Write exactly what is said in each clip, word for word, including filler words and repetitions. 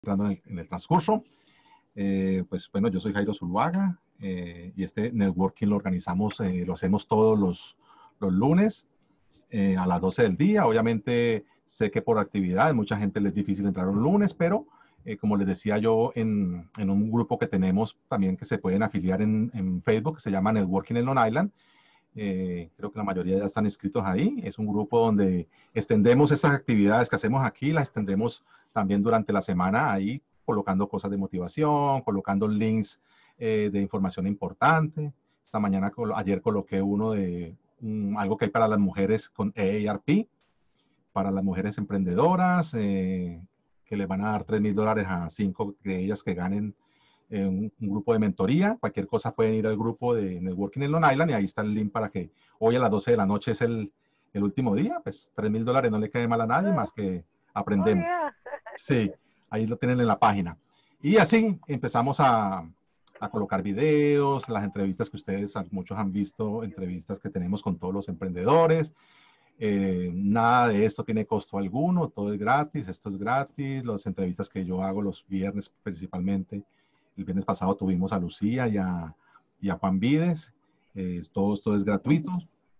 entrando en el, en el transcurso. Eh, pues bueno, yo soy Jairo Zuluaga eh, y este networking lo organizamos, eh, lo hacemos todos los, los lunes eh, a las doce del día. Obviamente sé que por actividad mucha gente les es difícil entrar un lunes, pero eh, como les decía yo en, en un grupo que tenemos también que se pueden afiliar en, en Facebook, que se llama Networking en Long Island. Eh, creo que la mayoría ya están inscritos ahí. Es un grupo donde extendemos esas actividades que hacemos aquí, las extendemos también durante la semana ahí, colocando cosas de motivación, colocando links eh, de información importante. Esta mañana, ayer coloqué uno de um, algo que hay para las mujeres con A A R P, para las mujeres emprendedoras, eh, que les van a dar tres mil dólares a cinco de ellas que ganen eh, un, un grupo de mentoría. Cualquier cosa pueden ir al grupo de Networking en Long Island y ahí está el link para que hoy a las doce de la noche es el, el último día. Pues tres mil dólares no le cae mal a nadie, más que aprendemos. Oh, yeah. Sí, ahí lo tienen en la página. Y así empezamos a, a colocar videos, las entrevistas que ustedes, muchos han visto, entrevistas que tenemos con todos los emprendedores. Eh, nada de esto tiene costo alguno, todo es gratis, esto es gratis. Las entrevistas que yo hago los viernes principalmente, el viernes pasado tuvimos a Lucía y a, y a Juan Vides, eh, todo esto es gratuito.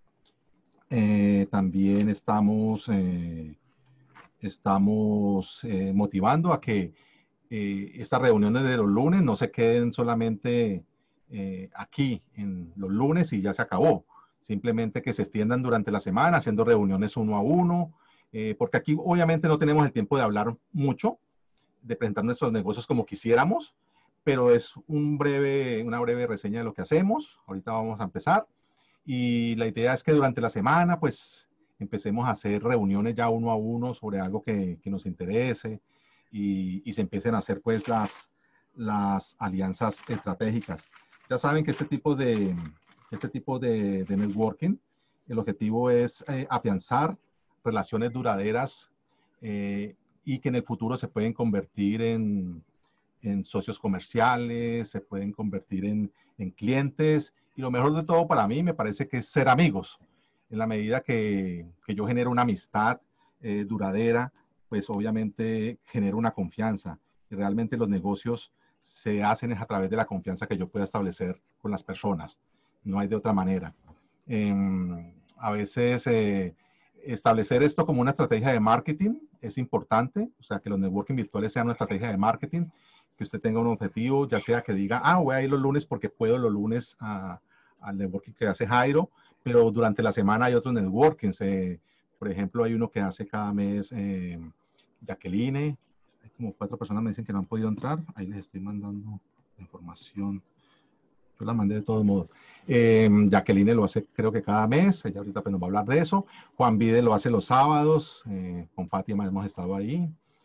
Eh, también estamos, eh, estamos eh, motivando a que eh, estas reuniones de los lunes no se queden solamente eh, aquí en los lunes y ya se acabó. Simplemente que se extiendan durante la semana haciendo reuniones uno a uno, eh, porque aquí obviamente no tenemos el tiempo de hablar mucho, de presentar nuestros negocios como quisiéramos, pero es un breve, una breve reseña de lo que hacemos. Ahorita vamos a empezar y la idea es que durante la semana pues empecemos a hacer reuniones ya uno a uno sobre algo que, que nos interese y, y se empiecen a hacer pues las, las alianzas estratégicas. Ya saben que este tipo de, este tipo de, de networking, el objetivo es eh, afianzar relaciones duraderas eh, y que en el futuro se pueden convertir en, en socios comerciales, se pueden convertir en, en clientes y lo mejor de todo para mí me parece que es ser amigos. En la medida que, que yo genero una amistad eh, duradera, pues obviamente genero una confianza y realmente los negocios se hacen a través de la confianza que yo pueda establecer con las personas. No hay de otra manera. Eh, a veces eh, establecer esto como una estrategia de marketing es importante, o sea, que los networking virtuales sean una estrategia de marketing, que usted tenga un objetivo, ya sea que diga, ah, voy a ir los lunes porque puedo los lunes a, al networking que hace Jairo, pero durante la semana hay otros networkings. Eh, por ejemplo, hay uno que hace cada mes eh, Jacqueline. Hay como cuatro personas me dicen que no han podido entrar. Ahí les estoy mandando información. Yo la mandé de todos modos. Eh, Jacqueline lo hace creo que cada mes. Ella ahorita pues, nos va a hablar de eso. Juan Vide lo hace los sábados. Eh, con Fátima hemos estado ahí.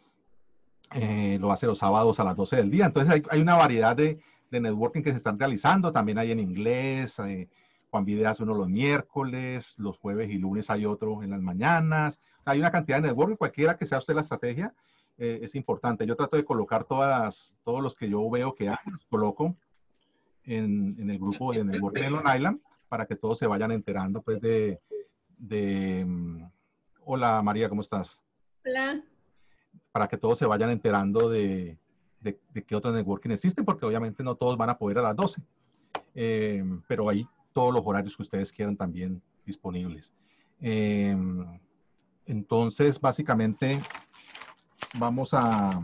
Eh, lo hace los sábados a las doce del día. Entonces hay, hay una variedad de, de networking que se están realizando. También hay en inglés. Eh, Juan Vide hace uno los miércoles, los jueves y lunes hay otro en las mañanas. O sea, hay una cantidad de networking, cualquiera que sea usted la estrategia, eh, es importante. Yo trato de colocar todas, todos los que yo veo que hay, los coloco en, en el grupo de networking en Long Island para que todos se vayan enterando pues de, de um, hola María, ¿cómo estás? Hola. Para que todos se vayan enterando de, de, de qué otros networking existen, porque obviamente no todos van a poder a las doce, eh, pero hay todos los horarios que ustedes quieran también disponibles. Eh, entonces, básicamente, vamos a...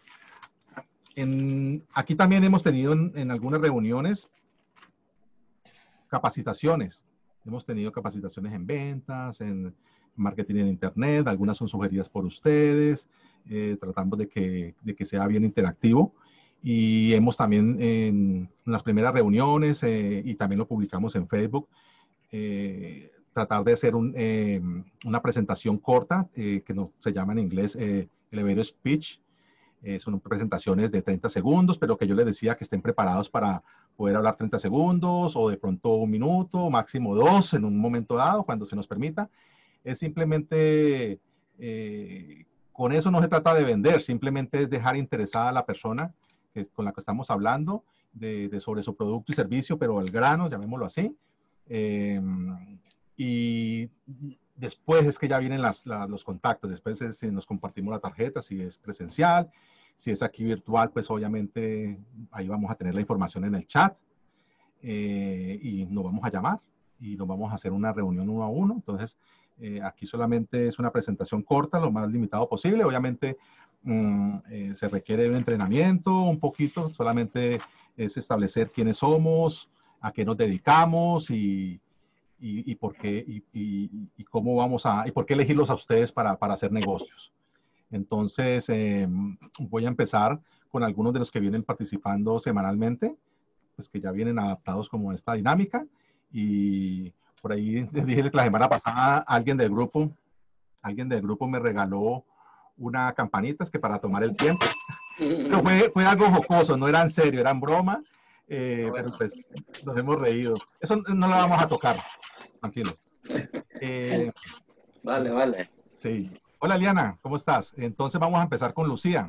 En, aquí también hemos tenido en, en algunas reuniones capacitaciones. Hemos tenido capacitaciones en ventas, en marketing en internet, algunas son sugeridas por ustedes, eh, tratando de que, de que sea bien interactivo. Y hemos también en las primeras reuniones, eh, y también lo publicamos en Facebook, eh, tratar de hacer un, eh, una presentación corta, eh, que no, se llama en inglés eh, elevator speech. Eh, son presentaciones de treinta segundos, pero que yo les decía que estén preparados para poder hablar treinta segundos o de pronto un minuto, máximo dos en un momento dado, cuando se nos permita. Es simplemente, eh, con eso no se trata de vender, simplemente es dejar interesada a la persona que, con la que estamos hablando de, de sobre su producto y servicio, pero al grano, llamémoslo así. Eh, y después es que ya vienen las, la, los contactos, después es, si nos compartimos la tarjeta, si es presencial, Si es aquí virtual, pues obviamente ahí vamos a tener la información en el chat eh, y nos vamos a llamar y nos vamos a hacer una reunión uno a uno. Entonces, eh, aquí solamente es una presentación corta, lo más limitado posible. Obviamente, mm, eh, se requiere un entrenamiento un poquito, solamente es establecer quiénes somos, a qué nos dedicamos y, y, y por qué y, y, y cómo vamos a, y por qué elegirlos a ustedes para, para hacer negocios. Entonces, eh, voy a empezar con algunos de los que vienen participando semanalmente, pues que ya vienen adaptados como a esta dinámica. Y por ahí les dije que la semana pasada alguien del grupo, alguien del grupo me regaló una campanita, es que para tomar el tiempo. Pero fue, fue algo jocoso, no era en serio, era en broma, eh, bueno. Pero pues nos hemos reído. Eso no lo vamos a tocar, tranquilo. Eh, vale, vale. Sí. Hola, Liana, ¿cómo estás? Entonces vamos a empezar con Lucía.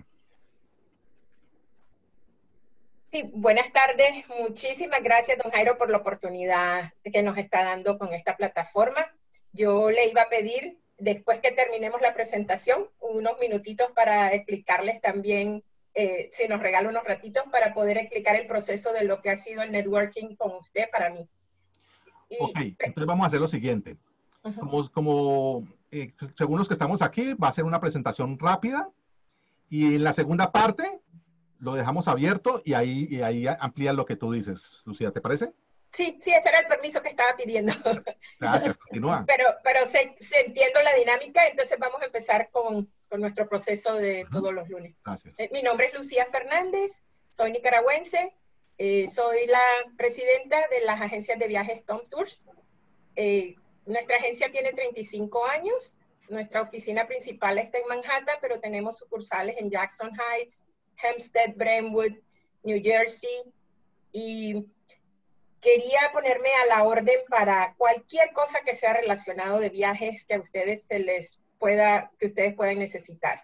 Sí, buenas tardes. Muchísimas gracias, don Jairo, por la oportunidad que nos está dando con esta plataforma. Yo le iba a pedir, después que terminemos la presentación, unos minutitos para explicarles también, eh, si nos regala unos ratitos, para poder explicar el proceso de lo que ha sido el networking con usted para mí. Y, ok, entonces vamos a hacer lo siguiente. Uh-huh. Como, como eh, según los que estamos aquí, va a ser una presentación rápida y en la segunda parte lo dejamos abierto y ahí, y ahí amplía lo que tú dices. Lucía, ¿te parece? Sí, sí, ese era el permiso que estaba pidiendo. Gracias, continúa. Pero, pero se, se entiendo la dinámica, entonces vamos a empezar con, con nuestro proceso de uh-huh. todos los lunes. Gracias. Eh, mi nombre es Lucía Fernández, soy nicaragüense, eh, soy la presidenta de las agencias de viajes Tom Tours. Eh, nuestra agencia tiene treinta y cinco años, nuestra oficina principal está en Manhattan, pero tenemos sucursales en Jackson Heights, Hempstead, Brentwood, New Jersey, y quería ponerme a la orden para cualquier cosa que sea relacionado de viajes que a ustedes se les pueda, que ustedes puedan necesitar.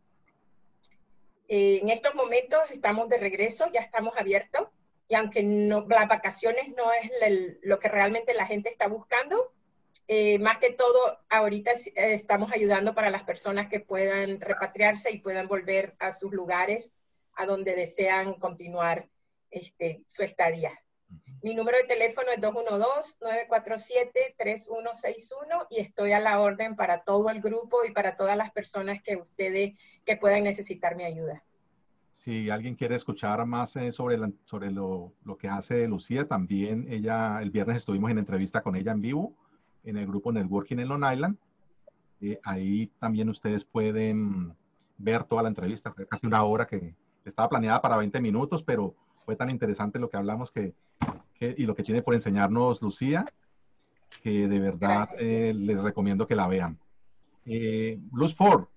Eh, en estos momentos estamos de regreso, ya estamos abiertos, y aunque no, las vacaciones no es el, lo que realmente la gente está buscando, eh, más que todo ahorita eh, estamos ayudando para las personas que puedan repatriarse y puedan volver a sus lugares a donde desean continuar este, su estadía. Mi número de teléfono es dos uno dos, nueve cuatro siete, tres uno seis uno y estoy a la orden para todo el grupo y para todas las personas que ustedes que puedan necesitar mi ayuda. Si alguien quiere escuchar más eh, sobre, la, sobre lo, lo que hace Lucía, también ella, el viernes estuvimos en entrevista con ella en vivo en el grupo Networking en Long Island. Eh, ahí también ustedes pueden ver toda la entrevista, fue casi una hora que estaba planeada para veinte minutos, pero fue tan interesante lo que hablamos que, que, y lo que tiene por enseñarnos Lucía, que de verdad eh, les recomiendo que la vean. Eh, Luz Ford.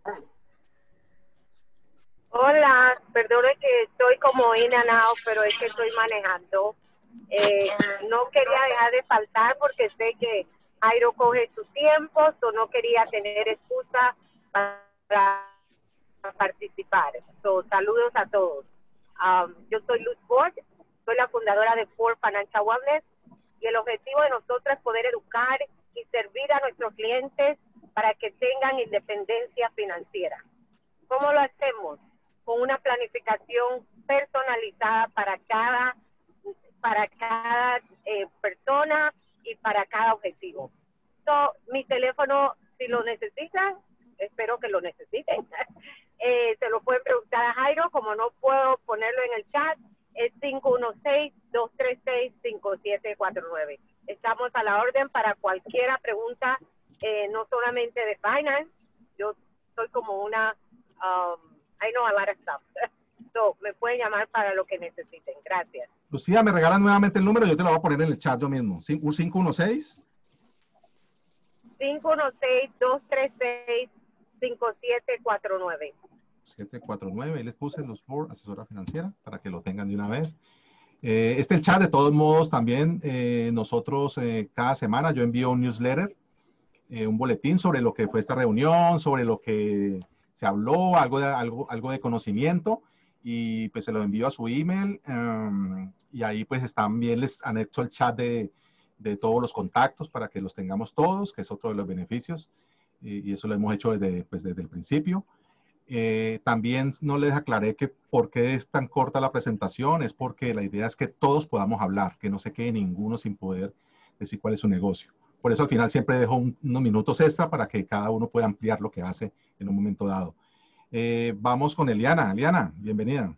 Hola, perdone que estoy como in and out, pero es que estoy manejando. Eh, no quería dejar de faltar porque sé que Jairo coge su tiempo, o no quería tener excusa para participar. So, saludos a todos. Um, yo soy Luz Ford, soy la fundadora de Ford Financial Wellness y el objetivo de nosotros es poder educar y servir a nuestros clientes para que tengan independencia financiera. ¿Cómo lo hacemos? Con una planificación personalizada para cada, para cada eh, persona y para cada objetivo. So, mi teléfono, si lo necesitan, espero que lo necesiten. Eh, se lo pueden preguntar a Jairo, como no puedo ponerlo en el chat, es cinco uno seis, dos tres seis, cinco siete cuatro nueve. Estamos a la orden para cualquier pregunta, eh, no solamente de finance, yo soy como una, um, I know a lot of stuff. So, me pueden llamar para lo que necesiten. Gracias. Lucía, me regalan nuevamente el número, yo te lo voy a poner en el chat yo mismo. cinco uno seis. cinco uno seis, dos tres seis, cinco siete cuatro nueve. siete cuatro nueve, ahí les puse Luz Ford, asesora financiera, para que lo tengan de una vez. Eh, este el chat, de todos modos, también eh, nosotros eh, cada semana yo envío un newsletter, eh, un boletín sobre lo que fue esta reunión, sobre lo que se habló, algo de, algo, algo de conocimiento, y pues se lo envío a su email, um, y ahí pues también les anexo el chat de, de todos los contactos para que los tengamos todos, que es otro de los beneficios, y, y eso lo hemos hecho desde, pues, desde el principio. Eh, también no les aclaré que por qué es tan corta la presentación, es porque la idea es que todos podamos hablar, que no se quede ninguno sin poder decir cuál es su negocio. Por eso al final siempre dejo un, unos minutos extra para que cada uno pueda ampliar lo que hace en un momento dado. Eh, vamos con Eliana. Eliana, bienvenida.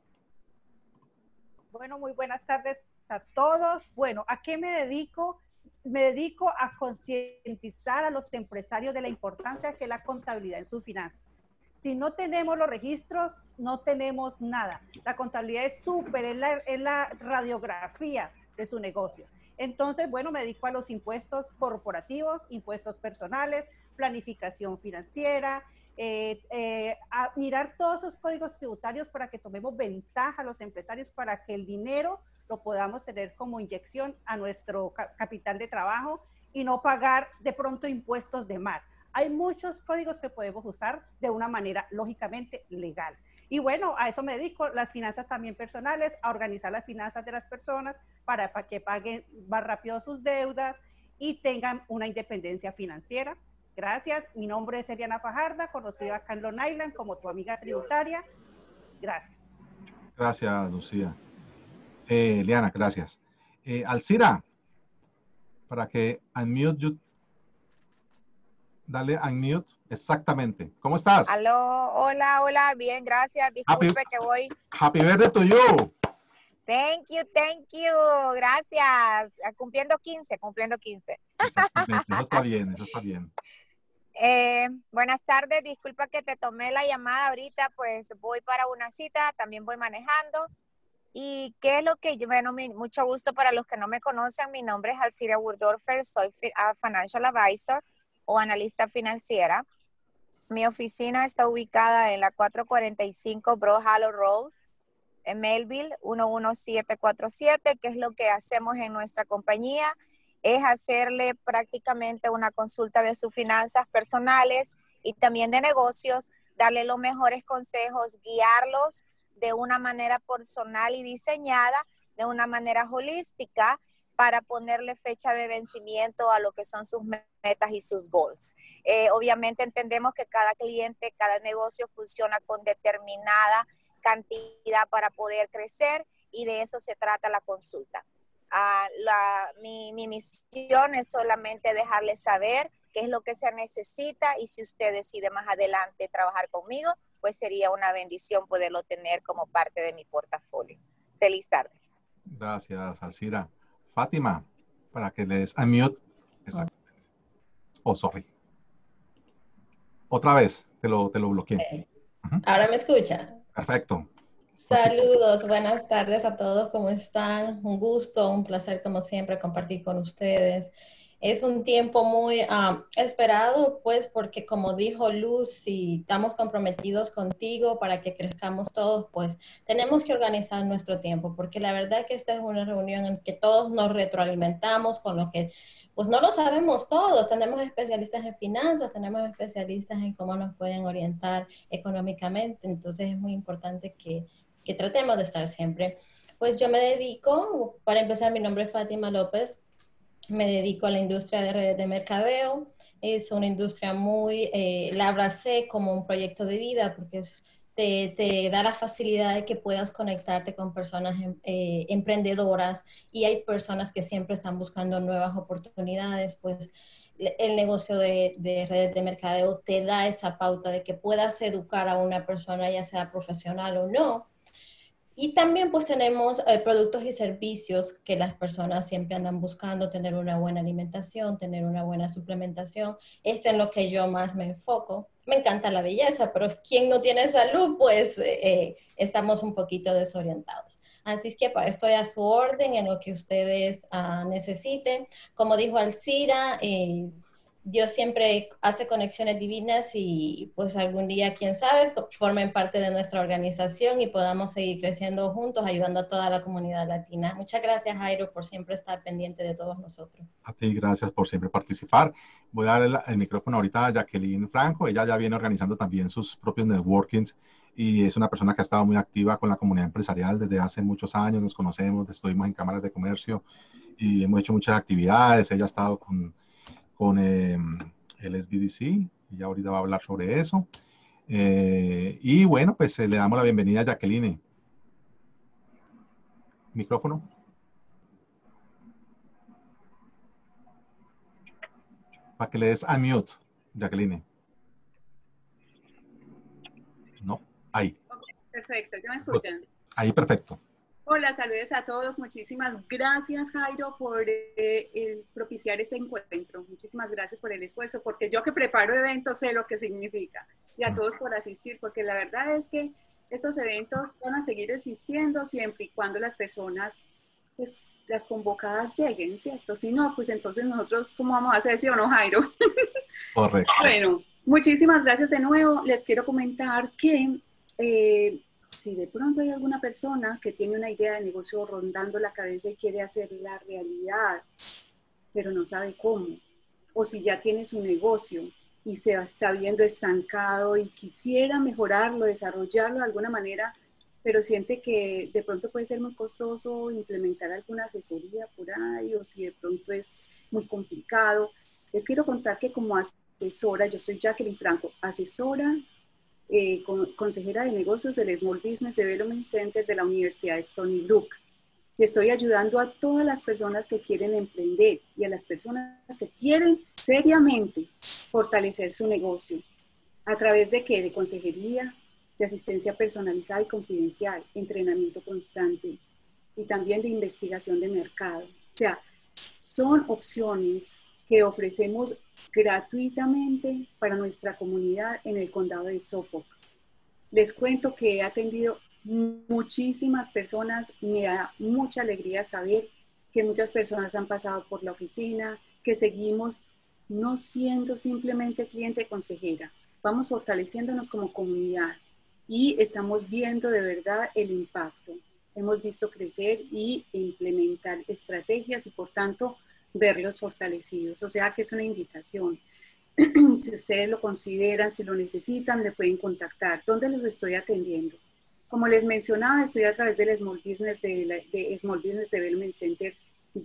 Bueno, muy buenas tardes a todos. Bueno, ¿a qué me dedico? Me dedico a concientizar a los empresarios de la importancia que es la contabilidad en sus finanzas. Si no tenemos los registros, no tenemos nada. La contabilidad es súper, es la, es la radiografía de su negocio. Entonces, bueno, me dedico a los impuestos corporativos, impuestos personales, planificación financiera, eh, eh, a mirar todos esos códigos tributarios para que tomemos ventaja a los empresarios, para que el dinero lo podamos tener como inyección a nuestro capital de trabajo y no pagar de pronto impuestos de más. Hay muchos códigos que podemos usar de una manera lógicamente legal. Y bueno, a eso me dedico, las finanzas también personales, a organizar las finanzas de las personas para, para que paguen más rápido sus deudas y tengan una independencia financiera. Gracias, mi nombre es Eliana Fajarda, conocida acá en Long Island como tu amiga tributaria. Gracias. Gracias, Lucía. Eh, Eliana, gracias. Eh, Alcira, para que unmute you. Dale unmute. Exactamente. ¿Cómo estás? Aló, hola, hola, bien, gracias. Disculpe happy, que voy. Happy birthday to you. Thank you, thank you. Gracias. Cumpliendo quince, cumpliendo quince. Exactamente, eso está bien, eso está bien. Eh, buenas tardes, disculpa que te tomé la llamada ahorita, pues voy para una cita, también voy manejando. ¿Y qué es lo que yo, bueno, mi, mucho gusto para los que no me conocen, mi nombre es Alcira Wurdorfer, soy uh, Financial Advisor o analista financiera. Mi oficina está ubicada en la cuatrocientos cuarenta y cinco Broad Hollow Road, en Melville, uno uno siete cuatro siete, que es lo que hacemos en nuestra compañía, es hacerle prácticamente una consulta de sus finanzas personales y también de negocios, darle los mejores consejos, guiarlos de una manera personal y diseñada, de una manera holística, para ponerle fecha de vencimiento a lo que son sus metas y sus goals. Eh, obviamente entendemos que cada cliente, cada negocio funciona con determinada cantidad para poder crecer y de eso se trata la consulta. Uh, la, mi, mi misión es solamente dejarles saber qué es lo que se necesita y si usted decide más adelante trabajar conmigo, pues sería una bendición poderlo tener como parte de mi portafolio. Feliz tarde. Gracias, Alcira. Fátima, para que les unmute. Exacto. Oh, sorry. Otra vez, te lo, te lo bloqueé. Okay. Uh-huh. Ahora me escucha. Perfecto. Saludos, buenas tardes a todos, ¿cómo están? Un gusto, un placer como siempre compartir con ustedes. Es un tiempo muy um, esperado, pues, porque como dijo Luz, si estamos comprometidos contigo para que crezcamos todos, pues tenemos que organizar nuestro tiempo, porque la verdad es que esta es una reunión en que todos nos retroalimentamos con lo que, pues no lo sabemos todos. Tenemos especialistas en finanzas, tenemos especialistas en cómo nos pueden orientar económicamente, entonces es muy importante que, que tratemos de estar siempre. Pues yo me dedico, para empezar, mi nombre es Fátima López. Me dedico a la industria de redes de mercadeo. Es una industria muy, eh, la abracé como un proyecto de vida porque es, te, te da la facilidad de que puedas conectarte con personas eh, emprendedoras y hay personas que siempre están buscando nuevas oportunidades. Pues el negocio de, de redes de mercadeo te da esa pauta de que puedas educar a una persona, ya sea profesional o no. Y también pues tenemos eh, productos y servicios que las personas siempre andan buscando, tener una buena alimentación, tener una buena suplementación. Esto es en lo que yo más me enfoco. Me encanta la belleza, pero quien no tiene salud, pues eh, estamos un poquito desorientados. Así es que pues, estoy a su orden en lo que ustedes uh, necesiten. Como dijo Alcira, eh, Dios siempre hace conexiones divinas y pues algún día, quién sabe, formen parte de nuestra organización y podamos seguir creciendo juntos, ayudando a toda la comunidad latina. Muchas gracias, Jairo, por siempre estar pendiente de todos nosotros. A ti, gracias por siempre participar. Voy a darle el, el micrófono ahorita a Jacqueline Franco. Ella ya viene organizando también sus propios networkings y es una persona que ha estado muy activa con la comunidad empresarial desde hace muchos años. Nos conocemos, estuvimos en cámaras de comercio y hemos hecho muchas actividades. Ella ha estado con... con eh, el S B D C, y ya ahorita va a hablar sobre eso. Eh, y bueno, pues eh, le damos la bienvenida a Jacqueline. Micrófono. Para que le des unmute, Jacqueline. No, ahí. Okay, perfecto, ¿ya me escuchan? Ahí, perfecto. Hola, saludos a todos. Muchísimas gracias, Jairo, por eh, el propiciar este encuentro. Muchísimas gracias por el esfuerzo, porque yo que preparo eventos sé lo que significa. Y a todos por asistir, porque la verdad es que estos eventos van a seguir existiendo siempre y cuando las personas, pues, las convocadas lleguen, ¿cierto? Si no, pues entonces nosotros, ¿cómo vamos a hacer, sí o no, Jairo? Correcto. Bueno, muchísimas gracias de nuevo. Les quiero comentar que... Eh, si de pronto hay alguna persona que tiene una idea de negocio rondando la cabeza y quiere hacerla realidad, pero no sabe cómo, o si ya tiene su negocio y se está viendo estancado y quisiera mejorarlo, desarrollarlo de alguna manera, pero siente que de pronto puede ser muy costoso implementar alguna asesoría por ahí, o si de pronto es muy complicado, les quiero contar que como asesora, yo soy Jacqueline Franco, asesora, Eh, con, consejera de negocios del Small Business Development Center de la Universidad de Stony Brook. Y estoy ayudando a todas las personas que quieren emprender y a las personas que quieren seriamente fortalecer su negocio. ¿A través de qué? De consejería, de asistencia personalizada y confidencial, entrenamiento constante y también de investigación de mercado. O sea, son opciones que ofrecemos gratuitamente para nuestra comunidad en el condado de Suffolk. Les cuento que he atendido muchísimas personas, me da mucha alegría saber que muchas personas han pasado por la oficina, que seguimos no siendo simplemente cliente consejera, vamos fortaleciéndonos como comunidad y estamos viendo de verdad el impacto. Hemos visto crecer y implementar estrategias y por tanto verlos fortalecidos, o sea que es una invitación. Si ustedes lo consideran, si lo necesitan, me pueden contactar. ¿Dónde los estoy atendiendo? Como les mencionaba, estoy a través del Small Business, de, la, de Small Business Development Center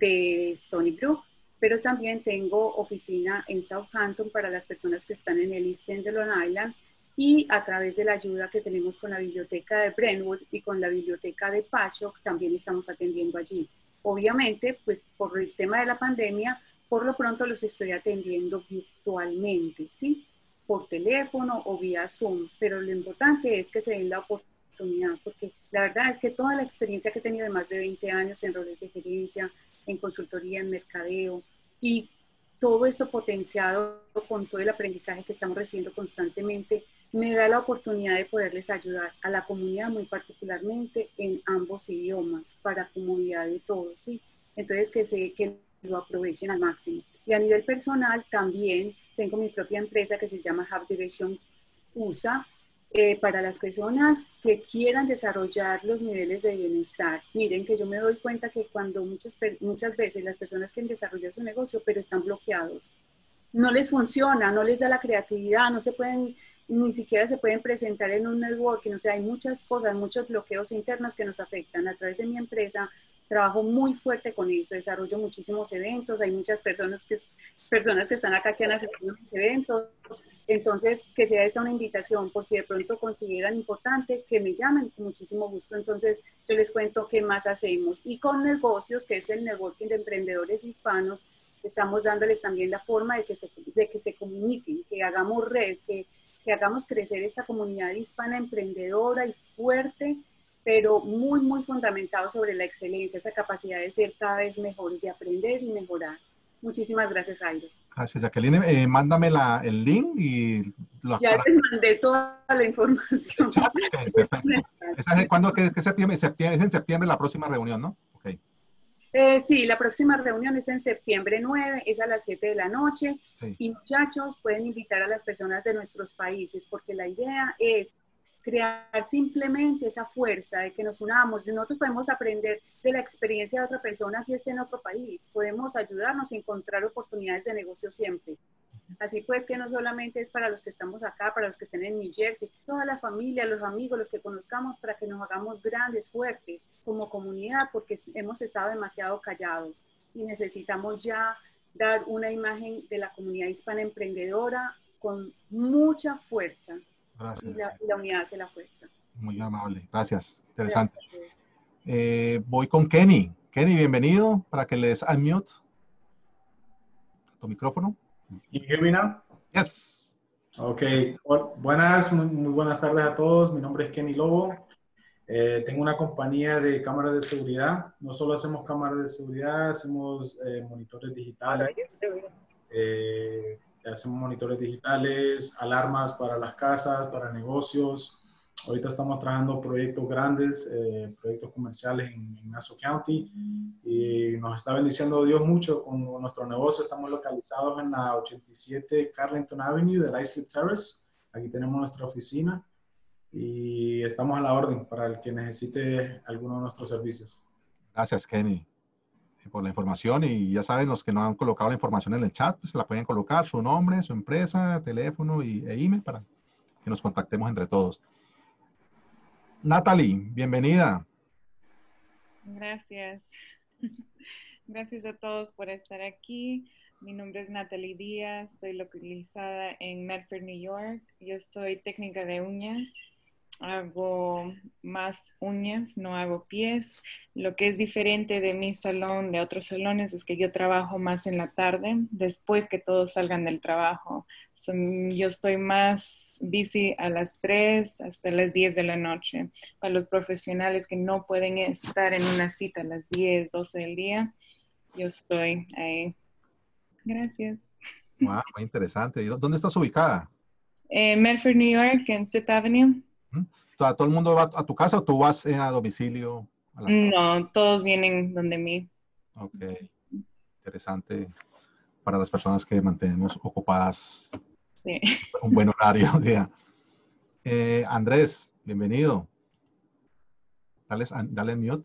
de Stony Brook, pero también tengo oficina en Southampton para las personas que están en el East End de Long Island y a través de la ayuda que tenemos con la biblioteca de Brentwood y con la biblioteca de Patchogue, también estamos atendiendo allí. Obviamente, pues por el tema de la pandemia, por lo pronto los estoy atendiendo virtualmente, ¿sí? Por teléfono o vía Zoom, pero lo importante es que se den la oportunidad, porque la verdad es que toda la experiencia que he tenido de más de veinte años en roles de gerencia, en consultoría, en mercadeo, y todo esto potenciado con todo el aprendizaje que estamos recibiendo constantemente, me da la oportunidad de poderles ayudar a la comunidad muy particularmente en ambos idiomas, para comodidad de todos, ¿sí? Entonces que se... que lo aprovechen al máximo. Y a nivel personal también tengo mi propia empresa que se llama Hub Direction U S A, eh, para las personas que quieran desarrollar los niveles de bienestar. Miren que yo me doy cuenta que cuando muchas, muchas veces las personas quieren desarrollar su negocio, pero están bloqueados, no les funciona, no les da la creatividad, no se pueden, ni siquiera se pueden presentar en un networking, o sea, hay muchas cosas, muchos bloqueos internos que nos afectan. A través de mi empresa trabajo muy fuerte con eso, desarrollo muchísimos eventos, hay muchas personas que, personas que están acá que han asistido a mis eventos, entonces que sea esta una invitación, por si de pronto consideran importante, que me llamen, con muchísimo gusto. Entonces yo les cuento qué más hacemos. Y con negocios, que es el networking de emprendedores hispanos, estamos dándoles también la forma de que se, de que se comuniquen, que hagamos red, que, que hagamos crecer esta comunidad hispana emprendedora y fuerte, pero muy, muy fundamentado sobre la excelencia, esa capacidad de ser cada vez mejores, de aprender y mejorar. Muchísimas gracias, Jairo. Gracias, Jacqueline. Eh, mándame la, el link y... Lo ya les mandé toda la información. Okay, perfecto. ¿Es, ¿Cuándo, qué, qué septiembre, septiembre? Es en septiembre la próxima reunión, ¿no? Okay. Eh, sí, la próxima reunión es en septiembre nueve, es a las siete de la noche. Sí. Y muchachos, pueden invitar a las personas de nuestros países, porque la idea es crear simplemente esa fuerza de que nos unamos. Nosotros podemos aprender de la experiencia de otra persona si esté en otro país. Podemos ayudarnos a encontrar oportunidades de negocio siempre. Así pues que no solamente es para los que estamos acá, para los que estén en New Jersey, toda la familia, los amigos, los que conozcamos, para que nos hagamos grandes, fuertes como comunidad, porque hemos estado demasiado callados y necesitamos ya dar una imagen de la comunidad hispana emprendedora con mucha fuerza Gracias. Y la, y la unidad hace la fuerza. Muy amable. Gracias. Interesante. Eh, voy con Kenny. Kenny, bienvenido para que le des unmute tu micrófono. Can you hear me now? Yes. Ok. Bueno, buenas, muy, muy buenas tardes a todos. Mi nombre es Kenny Lobo. Eh, tengo una compañía de cámaras de seguridad. No solo hacemos cámaras de seguridad, hacemos eh, monitores digitales. Eh, hacemos monitores digitales, alarmas para las casas, para negocios. Ahorita estamos trabajando proyectos grandes, eh, proyectos comerciales en, en Nassau County, y nos está bendiciendo Dios mucho con nuestro negocio. Estamos localizados en la ochenta y siete Carlington Avenue de Islip Terrace. Aquí tenemos nuestra oficina y estamos a la orden para el que necesite alguno de nuestros servicios. Gracias, Kenny, por la información. Y ya saben, los que no han colocado la información en el chat, pues se la pueden colocar, su nombre, su empresa, teléfono y, e email para que nos contactemos entre todos. Natalie, bienvenida. Gracias. Gracias a todos por estar aquí. Mi nombre es Natalie Díaz, estoy localizada en Medford, New York. Yo soy técnica de uñas. Hago más uñas, no hago pies. Lo que es diferente de mi salón de otros salones es que yo trabajo más en la tarde, después que todos salgan del trabajo. So, yo estoy más busy a las tres hasta las diez de la noche. Para los profesionales que no pueden estar en una cita a las diez, doce del día, yo estoy ahí. Gracias. Wow, muy interesante. ¿Y dónde estás ubicada? En Medford, New York, en Fifth Avenue. ¿Todo el mundo va a tu casa o tú vas a domicilio? A la... No, todos vienen donde mí. Ok, interesante para las personas que mantenemos ocupadas. Sí. Un buen horario. Yeah. Eh, Andrés, bienvenido. Dale, dale mute.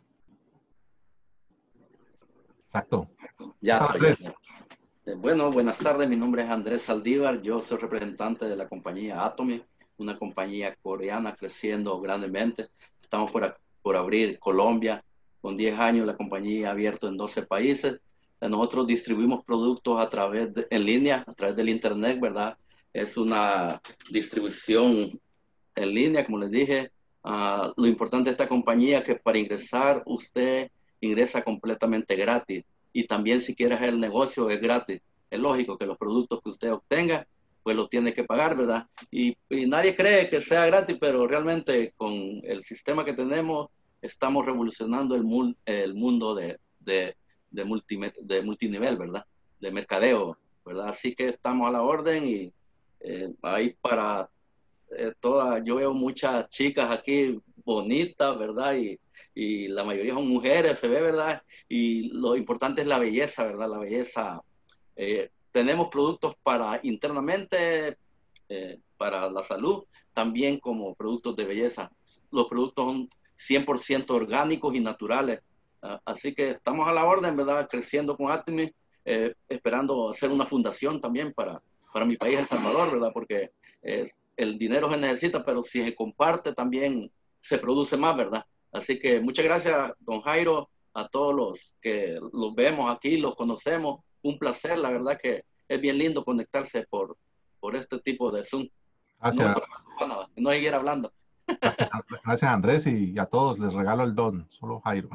Exacto. Ya Hola, estoy. Andrés. Bueno, buenas tardes. Mi nombre es Andrés Saldívar. Yo soy representante de la compañía Atomy, una compañía coreana creciendo grandemente. Estamos por, por abrir Colombia. Con diez años la compañía ha abierto en doce países. Nosotros distribuimos productos a través de, en línea, a través del internet, ¿verdad? Es una distribución en línea, como les dije. Uh, lo importante de esta compañía es que para ingresar usted ingresa completamente gratis. Y también si quiere hacer el negocio es gratis. Es lógico que los productos que usted obtenga pues los tiene que pagar, ¿verdad? Y, y nadie cree que sea gratis, pero realmente con el sistema que tenemos estamos revolucionando el, el mundo de, de, de, multi, de multinivel, ¿verdad? De mercadeo, ¿verdad? Así que estamos a la orden y eh, ahí para eh, todas, yo veo muchas chicas aquí bonitas, ¿verdad? Y, y la mayoría son mujeres, se ve, ¿verdad? Y lo importante es la belleza, ¿verdad? La belleza. Eh, Tenemos productos para internamente, eh, para la salud, también como productos de belleza. Los productos son cien por ciento orgánicos y naturales. Uh, así que estamos a la orden, ¿verdad? Creciendo con Atomy, eh, esperando hacer una fundación también para, para mi país, El Salvador, ¿verdad? Porque eh, el dinero se necesita, pero si se comparte también se produce más, ¿verdad? Así que muchas gracias, don Jairo, a todos los que los vemos aquí, los conocemos. Un placer, la verdad que es bien lindo conectarse por, por este tipo de Zoom. Gracias. No, no, no seguir hablando. Gracias, gracias Andrés, y a todos les regalo el don, solo Jairo.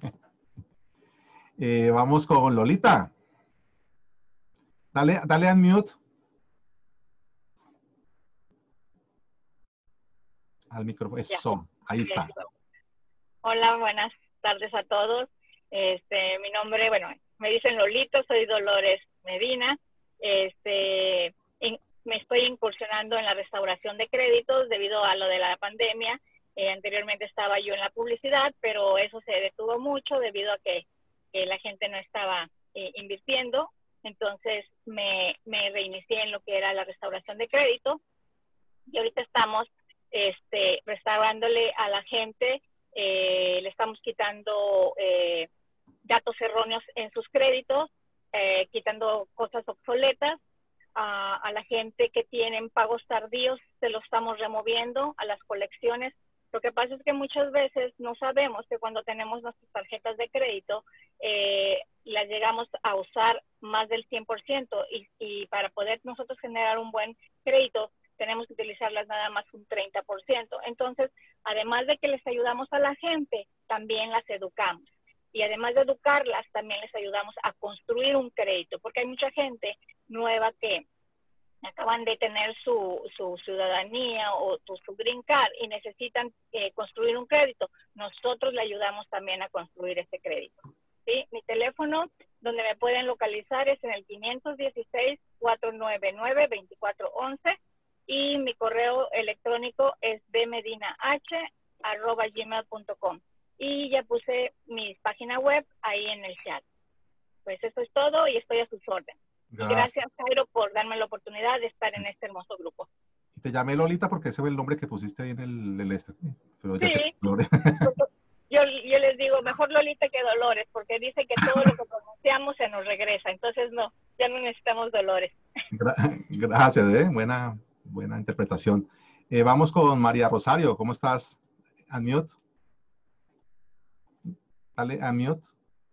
eh, vamos con Lolita. Dale, dale unmute. Al micrófono. Eso, ahí está. Hola, buenas tardes a todos. Este, mi nombre, bueno, me dicen Lolito, soy Dolores Medina. Este, en, me estoy incursionando en la restauración de créditos debido a lo de la pandemia. Eh, anteriormente estaba yo en la publicidad, pero eso se detuvo mucho debido a que, que la gente no estaba eh, invirtiendo. Entonces me, me reinicié en lo que era la restauración de crédito. Y ahorita estamos este, restaurándole a la gente, eh, le estamos quitando eh, datos erróneos en sus créditos, eh, quitando cosas obsoletas. A, a la gente que tienen pagos tardíos se los estamos removiendo, a las colecciones. Lo que pasa es que muchas veces no sabemos que cuando tenemos nuestras tarjetas de crédito eh, las llegamos a usar más del cien por ciento y, y para poder nosotros generar un buen crédito tenemos que utilizarlas nada más un treinta por ciento. Entonces, además de que les ayudamos a la gente, también las educamos. Y además de educarlas, también les ayudamos a construir un crédito, porque hay mucha gente nueva que acaban de tener su, su ciudadanía o tu, su green card y necesitan eh, construir un crédito. Nosotros le ayudamos también a construir ese crédito. ¿Sí? Mi teléfono, donde me pueden localizar, es en el quinientos dieciséis, cuatrocientos noventa y nueve, veinticuatro once y mi correo electrónico es bmedinah arroba gmail punto com. Y ya puse mi página web ahí en el chat. Pues eso es todo y estoy a sus órdenes. Gracias. Y gracias, Jairo, por darme la oportunidad de estar en este hermoso grupo. Y te llamé Lolita porque ese fue el nombre que pusiste ahí en el, el este. Pero ya sí. sé, yo, yo les digo, mejor Lolita que Dolores, porque dice que todo lo que pronunciamos se nos regresa. Entonces, no, ya no necesitamos Dolores. Gra gracias, ¿eh? Buena, buena interpretación. Eh, vamos con María Rosario. ¿Cómo estás? Unmute. Dale, unmute.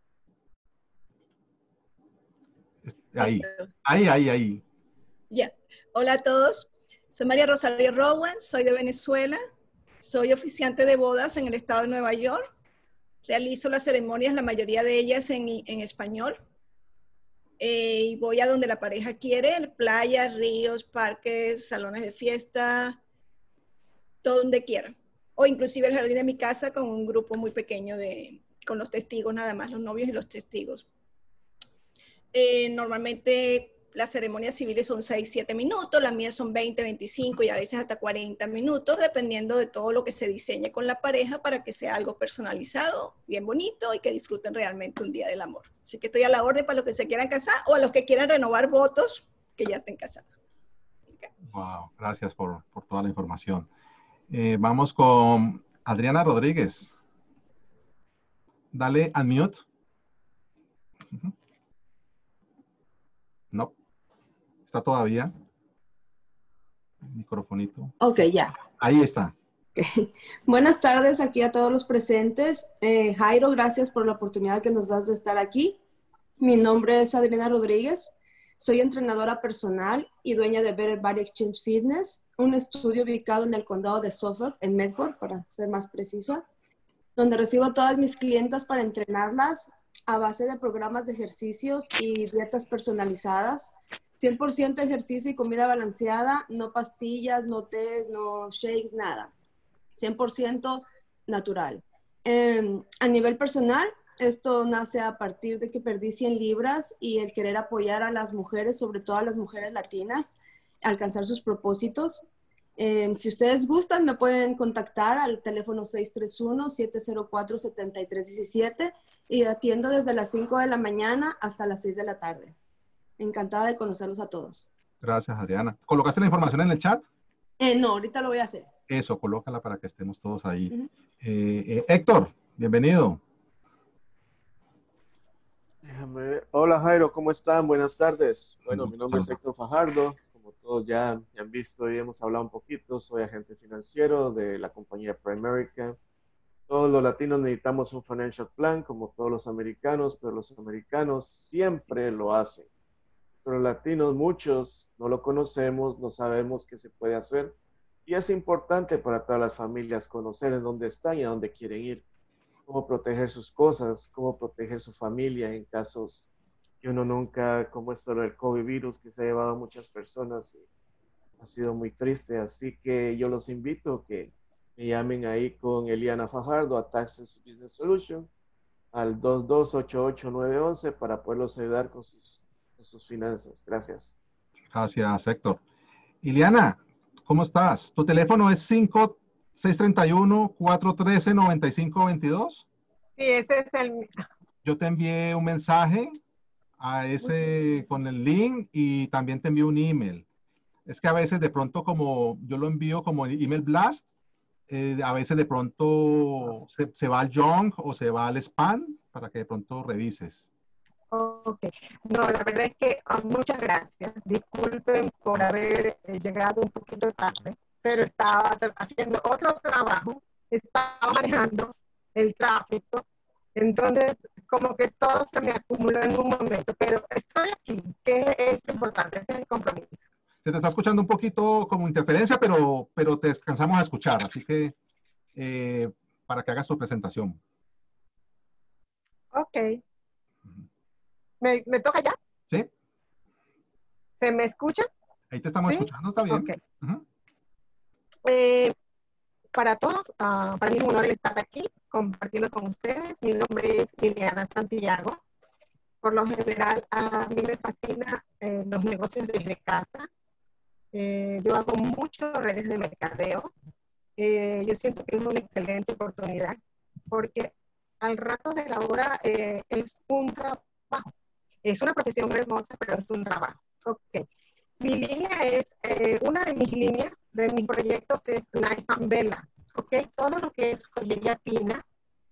Ahí, ahí, ahí, ahí. Ya. Yeah. Hola a todos. Soy María Rosario Rowan, soy de Venezuela. Soy oficiante de bodas en el estado de Nueva York. Realizo las ceremonias, la mayoría de ellas en, en español. Eh, y voy a donde la pareja quiere, playas, ríos, parques, salones de fiesta, todo donde quieran. O inclusive el jardín de mi casa con un grupo muy pequeño de, con los testigos nada más, los novios y los testigos. Eh, normalmente las ceremonias civiles son seis, siete minutos, las mías son veinte, veinticinco y a veces hasta cuarenta minutos, dependiendo de todo lo que se diseñe con la pareja para que sea algo personalizado, bien bonito y que disfruten realmente un día del amor. Así que estoy a la orden para los que se quieran casar o a los que quieran renovar votos que ya estén casados. Okay. Wow, gracias por, por toda la información. Eh, vamos con Adriana Rodríguez. Dale unmute. Uh-huh. No. ¿Está todavía? El microfonito. Ok, ya. Ahí está. Okay. Buenas tardes aquí a todos los presentes. Eh, Jairo, gracias por la oportunidad que nos das de estar aquí. Mi nombre es Adriana Rodríguez. Soy entrenadora personal y dueña de Better Body Exchange Fitness, un estudio ubicado en el condado de Suffolk, en Medford, para ser más precisa, donde recibo a todas mis clientas para entrenarlas a base de programas de ejercicios y dietas personalizadas. cien por ciento ejercicio y comida balanceada, no pastillas, no tés, no shakes, nada. cien por ciento natural. Eh, a nivel personal, esto nace a partir de que perdí cien libras y el querer apoyar a las mujeres, sobre todo a las mujeres latinas, a alcanzar sus propósitos. Eh, si ustedes gustan, me pueden contactar al teléfono seis tres uno, siete cero cuatro, siete tres uno siete y atiendo desde las cinco de la mañana hasta las seis de la tarde. Encantada de conocerlos a todos. Gracias, Adriana. ¿Colocaste la información en el chat? Eh, no, ahorita lo voy a hacer. Eso, colócala para que estemos todos ahí. Uh-huh. eh, eh, Héctor, bienvenido. Déjame ver. Hola, Jairo, ¿cómo están? Buenas tardes. Bueno, mi nombre es Héctor Fajardo. Como todos ya, ya han visto y hemos hablado un poquito, soy agente financiero de la compañía Primerica. Todos los latinos necesitamos un financial plan, como todos los americanos, pero los americanos siempre lo hacen. Pero los latinos, muchos no lo conocemos, no sabemos qué se puede hacer. Y es importante para todas las familias conocer en dónde están y a dónde quieren ir. Cómo proteger sus cosas, cómo proteger su familia en casos que uno nunca, como esto del COVID virus que se ha llevado a muchas personas. Ha sido muy triste, así que yo los invito a que me llamen ahí con Eliana Fajardo a Taxes Business Solution al dos dos ocho ocho nueve uno uno para poderlos ayudar con sus, con sus finanzas. Gracias. Gracias, Héctor. Eliana, ¿cómo estás? ¿Tu teléfono es cinco seis tres uno, cuatro uno tres, nueve cinco dos dos? Sí, ese es el... Yo te envié un mensaje a ese con el link y también te envío un email. Es que a veces de pronto como yo lo envío como email blast, eh, a veces de pronto se, se va al junk o se va al spam para que de pronto revises. Ok. No, la verdad es que oh, muchas gracias. Disculpen por haber eh, llegado un poquito tarde, pero estaba haciendo otro trabajo, estaba manejando el tráfico, entonces como que todo se me acumuló en un momento, pero estoy aquí, que es lo importante, ese es el compromiso. Se te está escuchando un poquito como interferencia, pero, pero te alcanzamos a escuchar, así que eh, para que hagas tu presentación. Ok. ¿Me, me toca ya? Sí. ¿Se me escucha? Ahí te estamos ¿Sí? escuchando, está bien. Ok. Uh-huh. Eh, para todos, uh, para mí es un honor estar aquí compartiendo con ustedes. Mi nombre es Liliana Santiago. Por lo general, a mí me fascina eh, los negocios desde casa. Eh, yo hago mucho redes de mercadeo. Eh, yo siento que es una excelente oportunidad porque al rato de la hora eh, es un trabajo. Es una profesión hermosa, pero es un trabajo. Ok. Mi línea es, eh, una de mis líneas de mis proyectos es Nice and Bella. Ok. Todo lo que es joyería fina,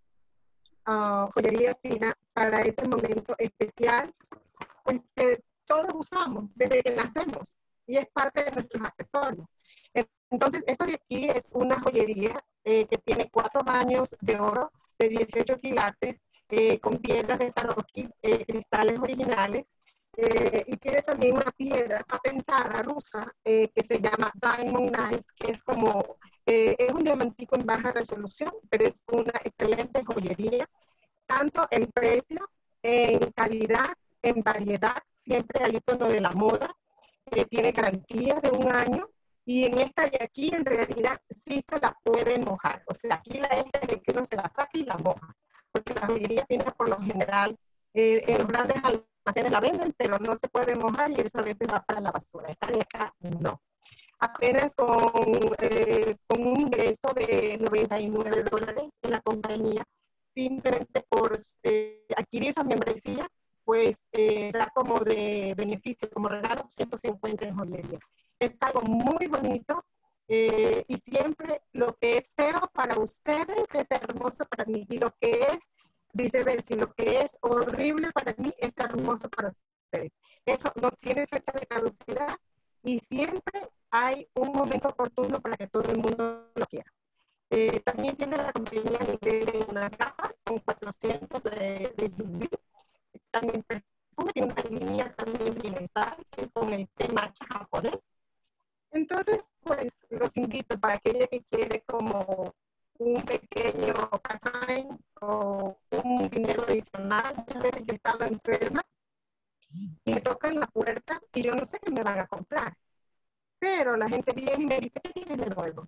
uh, joyería fina para este momento especial, pues que todos usamos desde que nacemos y es parte de nuestros accesorios. Entonces, esto de aquí es una joyería eh, que tiene cuatro baños de oro de dieciocho quilates, eh, con piedras de Swarovski, eh, cristales originales, eh, y tiene también una piedra patentada rusa eh, que se llama Diamond Nice, que es como, eh, es un diamantico en baja resolución, pero es una excelente joyería, tanto en precio, en calidad, en variedad, siempre al tono de la moda, eh, tiene garantía de un año. Y en esta de aquí, en realidad, sí se la puede mojar. O sea, aquí la esta de que uno se la saca y la moja. Porque la joyería fina, por lo general, eh, en los grandes almacenes la venden, pero no se puede mojar y eso a veces va para la basura. Esta de acá, no. Apenas con, eh, con un ingreso de noventa y nueve dólares en la compañía, simplemente por eh, adquirir esa membresía, pues eh, da como de beneficio, como regalo, ciento cincuenta en joyería. Es algo muy bonito eh, y siempre lo que es feo para ustedes es hermoso para mí. Y lo que es viceversa, y lo que es horrible para mí es hermoso para ustedes. Eso no tiene fecha de caducidad y siempre hay un momento oportuno para que todo el mundo lo quiera. Eh, también tiene la compañía a nivel de unas gafas con cuatrocientos de, de U V. También tiene una línea también bienestar que es con el té matcha japonés. Entonces, pues, los invito para aquella que quiere como un pequeño part-time o un dinero adicional. Muchas veces yo estaba enferma y me tocan la puerta y yo no sé qué me van a comprar. Pero la gente viene y me dice, ¿qué tienes de nuevo?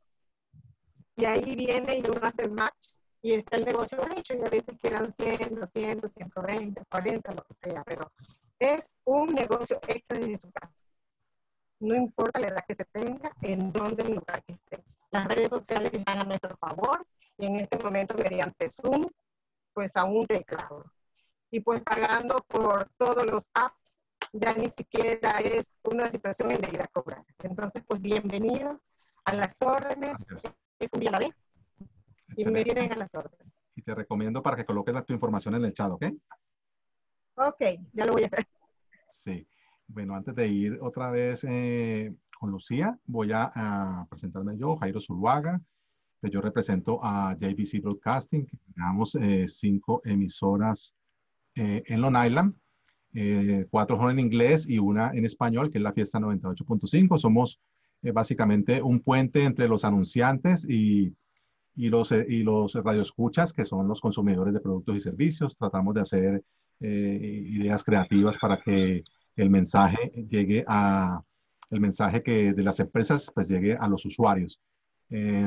Y ahí viene y uno hace el match y está el negocio hecho y a veces quedan cien, doscientos, ciento veinte, cuarenta, lo que sea. Pero es un negocio extra desde su casa. No importa la edad que se tenga, en dónde, en lugar que esté. Las redes sociales están a nuestro favor y en este momento mediante Zoom, pues a un teclado. Y pues pagando por todos los apps, ya ni siquiera es una situación en de ir a cobrar. Entonces, pues bienvenidos a las órdenes. Gracias. Es un día a la vez. Excelente. Y me vienen a las órdenes. Y te recomiendo para que coloques la, tu información en el chat, ¿ok? Ok, ya lo voy a hacer. Sí. Bueno, antes de ir otra vez eh, con Lucía, voy a, a presentarme yo, Jairo Zuluaga. Que yo represento a J B C Broadcasting, que tenemos eh, cinco emisoras eh, en Long Island, eh, cuatro son en inglés y una en español, que es la Fiesta noventa y ocho punto cinco. Somos eh, básicamente un puente entre los anunciantes y, y, los, eh, y los radioescuchas, que son los consumidores de productos y servicios. Tratamos de hacer eh, ideas creativas para que el mensaje llegue a, el mensaje que de las empresas pues llegue a los usuarios. Eh,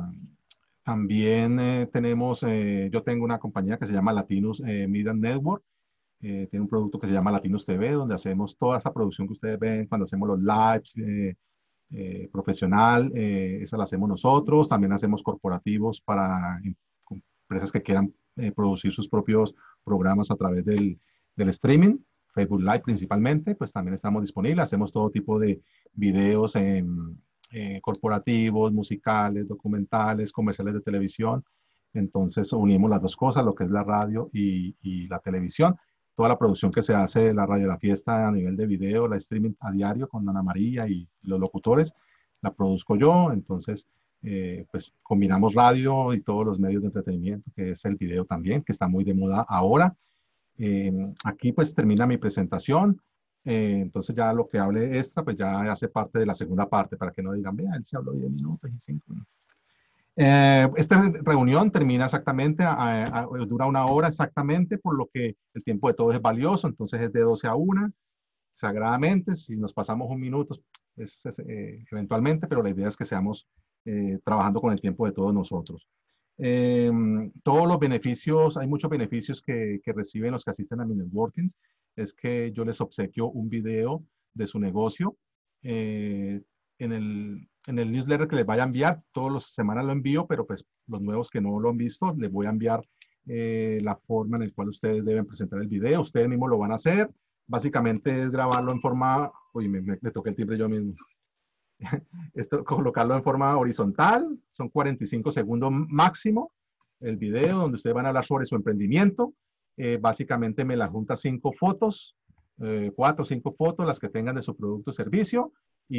también eh, tenemos, eh, yo tengo una compañía que se llama Latinos eh, Media Network. Eh, tiene un producto que se llama Latinos T V, donde hacemos toda esa producción que ustedes ven cuando hacemos los lives eh, eh, profesional. Eh, esa la hacemos nosotros. También hacemos corporativos para empresas que quieran eh, producir sus propios programas a través del, del streaming. Facebook Live principalmente, pues también estamos disponibles. Hacemos todo tipo de videos en, eh, corporativos, musicales, documentales, comerciales de televisión. Entonces unimos las dos cosas, lo que es la radio y, y la televisión. Toda la producción que se hace de la Radio La Fiesta a nivel de video, la streaming a diario con Ana María y, y los locutores, la produzco yo. Entonces, eh, pues combinamos radio y todos los medios de entretenimiento, que es el video también, que está muy de moda ahora. Eh, aquí pues termina mi presentación. Eh, entonces ya lo que hable extra, pues ya hace parte de la segunda parte, para que no digan, vea, él se habló diez minutos y cinco minutos. Eh, esta reunión termina exactamente, a, a, a, dura una hora exactamente, por lo que el tiempo de todos es valioso, entonces es de doce a una, sagradamente. Si nos pasamos un minuto, es, es, eh, eventualmente, pero la idea es que seamos eh, trabajando con el tiempo de todos nosotros. Eh, todos los beneficios, hay muchos beneficios que, que reciben los que asisten a mi networkings, es que yo les obsequio un video de su negocio. Eh, en, el, en el newsletter que les vaya a enviar, todas las semanas lo envío, pero pues los nuevos que no lo han visto, les voy a enviar eh, la forma en la cual ustedes deben presentar el video. Ustedes mismos lo van a hacer. Básicamente es grabarlo en forma, uy, me, me, me toqué el timbre yo mismo. Esto, colocarlo en forma horizontal, son cuarenta y cinco segundos máximo, el video donde ustedes van a hablar sobre su emprendimiento. Eh, básicamente me la junta cinco fotos, eh, cuatro o cinco fotos, las que tengan de su producto o servicio,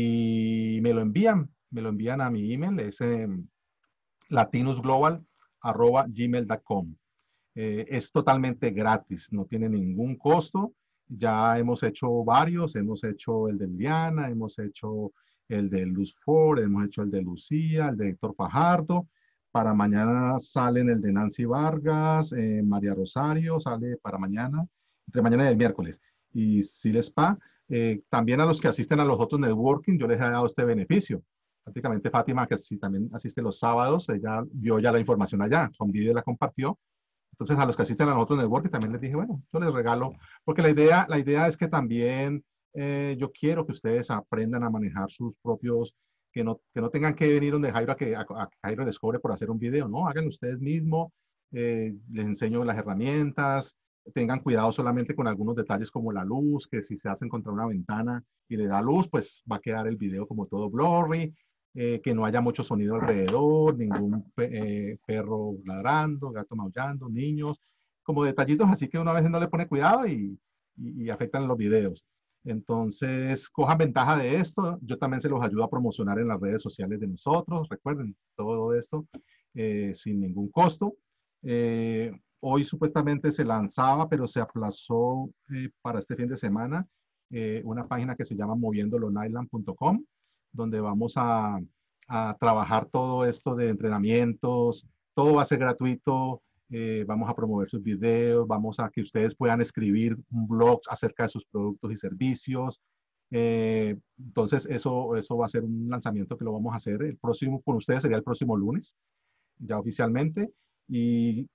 y me lo envían, me lo envían a mi email, es eh, latinusglobal arroba gmail punto com. Eh, es totalmente gratis, no tiene ningún costo. Ya hemos hecho varios, hemos hecho el de Liliana, hemos hecho el de Luz Ford, hemos hecho el de Lucía, el de Héctor Fajardo. Para mañana salen el de Nancy Vargas, eh, María Rosario sale para mañana, entre mañana y el miércoles. Y Silespa, eh, también a los que asisten a los otros networking, yo les he dado este beneficio. Prácticamente Fátima, que sí, también asiste los sábados, ella vio ya la información allá, con vídeo la compartió. Entonces a los que asisten a los otros networking también les dije, bueno, yo les regalo, porque la idea, la idea es que también eh, yo quiero que ustedes aprendan a manejar sus propios, que no, que no tengan que venir donde Jairo a que a, a Jairo les cobre por hacer un video, no, háganlo ustedes mismos, eh, les enseño las herramientas, tengan cuidado solamente con algunos detalles como la luz, que si se hacen contra una ventana y le da luz, pues va a quedar el video como todo blurry, eh, que no haya mucho sonido alrededor, ningún eh, perro ladrando, gato maullando, niños, como detallitos así que uno a veces no le pone cuidado y, y, y afectan los videos. Entonces, cojan ventaja de esto. Yo también se los ayudo a promocionar en las redes sociales de nosotros. Recuerden, todo esto eh, sin ningún costo. Eh, hoy supuestamente se lanzaba, pero se aplazó eh, para este fin de semana eh, una página que se llama moviendo lo nylon punto com, donde vamos a, a trabajar todo esto de entrenamientos. Todo va a ser gratuito. Eh, vamos a promover sus videos, vamos a que ustedes puedan escribir un blog acerca de sus productos y servicios. Eh, entonces, eso, eso va a ser un lanzamiento que lo vamos a hacer el próximo, con ustedes sería el próximo lunes, ya oficialmente. Y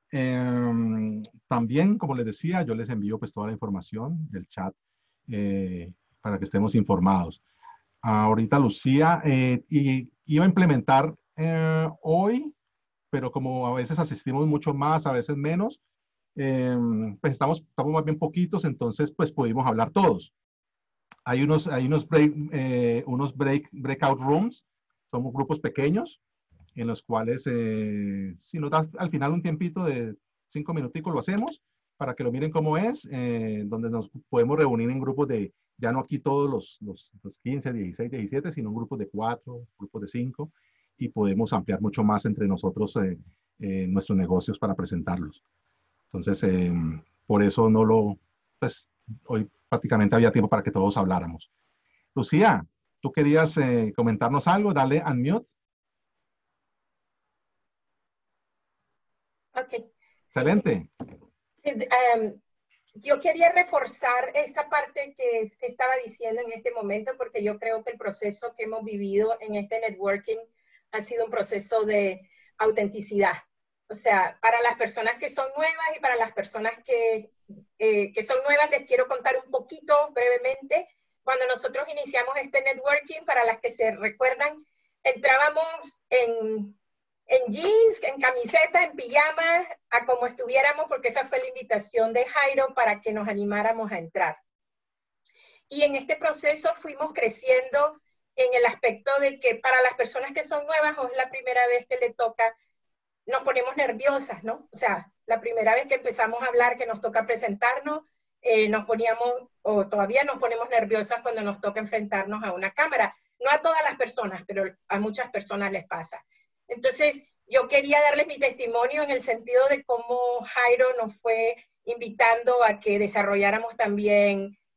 eh, también, como les decía, yo les envío pues toda la información del chat eh, para que estemos informados. Ahorita Lucía eh, y, iba a implementar eh, hoy, pero como a veces asistimos mucho más, a veces menos, eh, pues estamos, estamos más bien poquitos, entonces pues pudimos hablar todos. Hay unos, hay unos, break, eh, unos break, breakout rooms, somos grupos pequeños, en los cuales eh, si nos das al final un tiempito de cinco minuticos lo hacemos, para que lo miren cómo es, eh, donde nos podemos reunir en grupos de, ya no aquí todos los, los, los quince, dieciséis, diecisiete, sino en grupos de cuatro, grupos de cinco, y podemos ampliar mucho más entre nosotros eh, eh, nuestros negocios para presentarlos. Entonces, eh, por eso no lo, pues, hoy prácticamente había tiempo para que todos habláramos. Lucía, ¿tú querías eh, comentarnos algo? Dale unmute. Ok. Excelente. Sí, um, yo quería reforzar esta parte que te estaba diciendo en este momento, porque yo creo que el proceso que hemos vivido en este networking ha sido un proceso de autenticidad. O sea, para las personas que son nuevas y para las personas que, eh, que son nuevas, les quiero contar un poquito brevemente. Cuando nosotros iniciamos este networking, para las que se recuerdan, entrábamos en, en jeans, en camiseta, en pijama, a como estuviéramos, porque esa fue la invitación de Jairo para que nos animáramos a entrar. Y en este proceso fuimos creciendo en el aspecto de que para las personas que son nuevas o es la primera vez que le toca, nos ponemos nerviosas, ¿no? O sea, la primera vez que empezamos a hablar, que nos toca presentarnos, eh, nos poníamos, o todavía nos ponemos nerviosas cuando nos toca enfrentarnos a una cámara. No a todas las personas, pero a muchas personas les pasa. Entonces, yo quería darles mi testimonio en el sentido de cómo Jairo nos fue invitando a que desarrolláramos también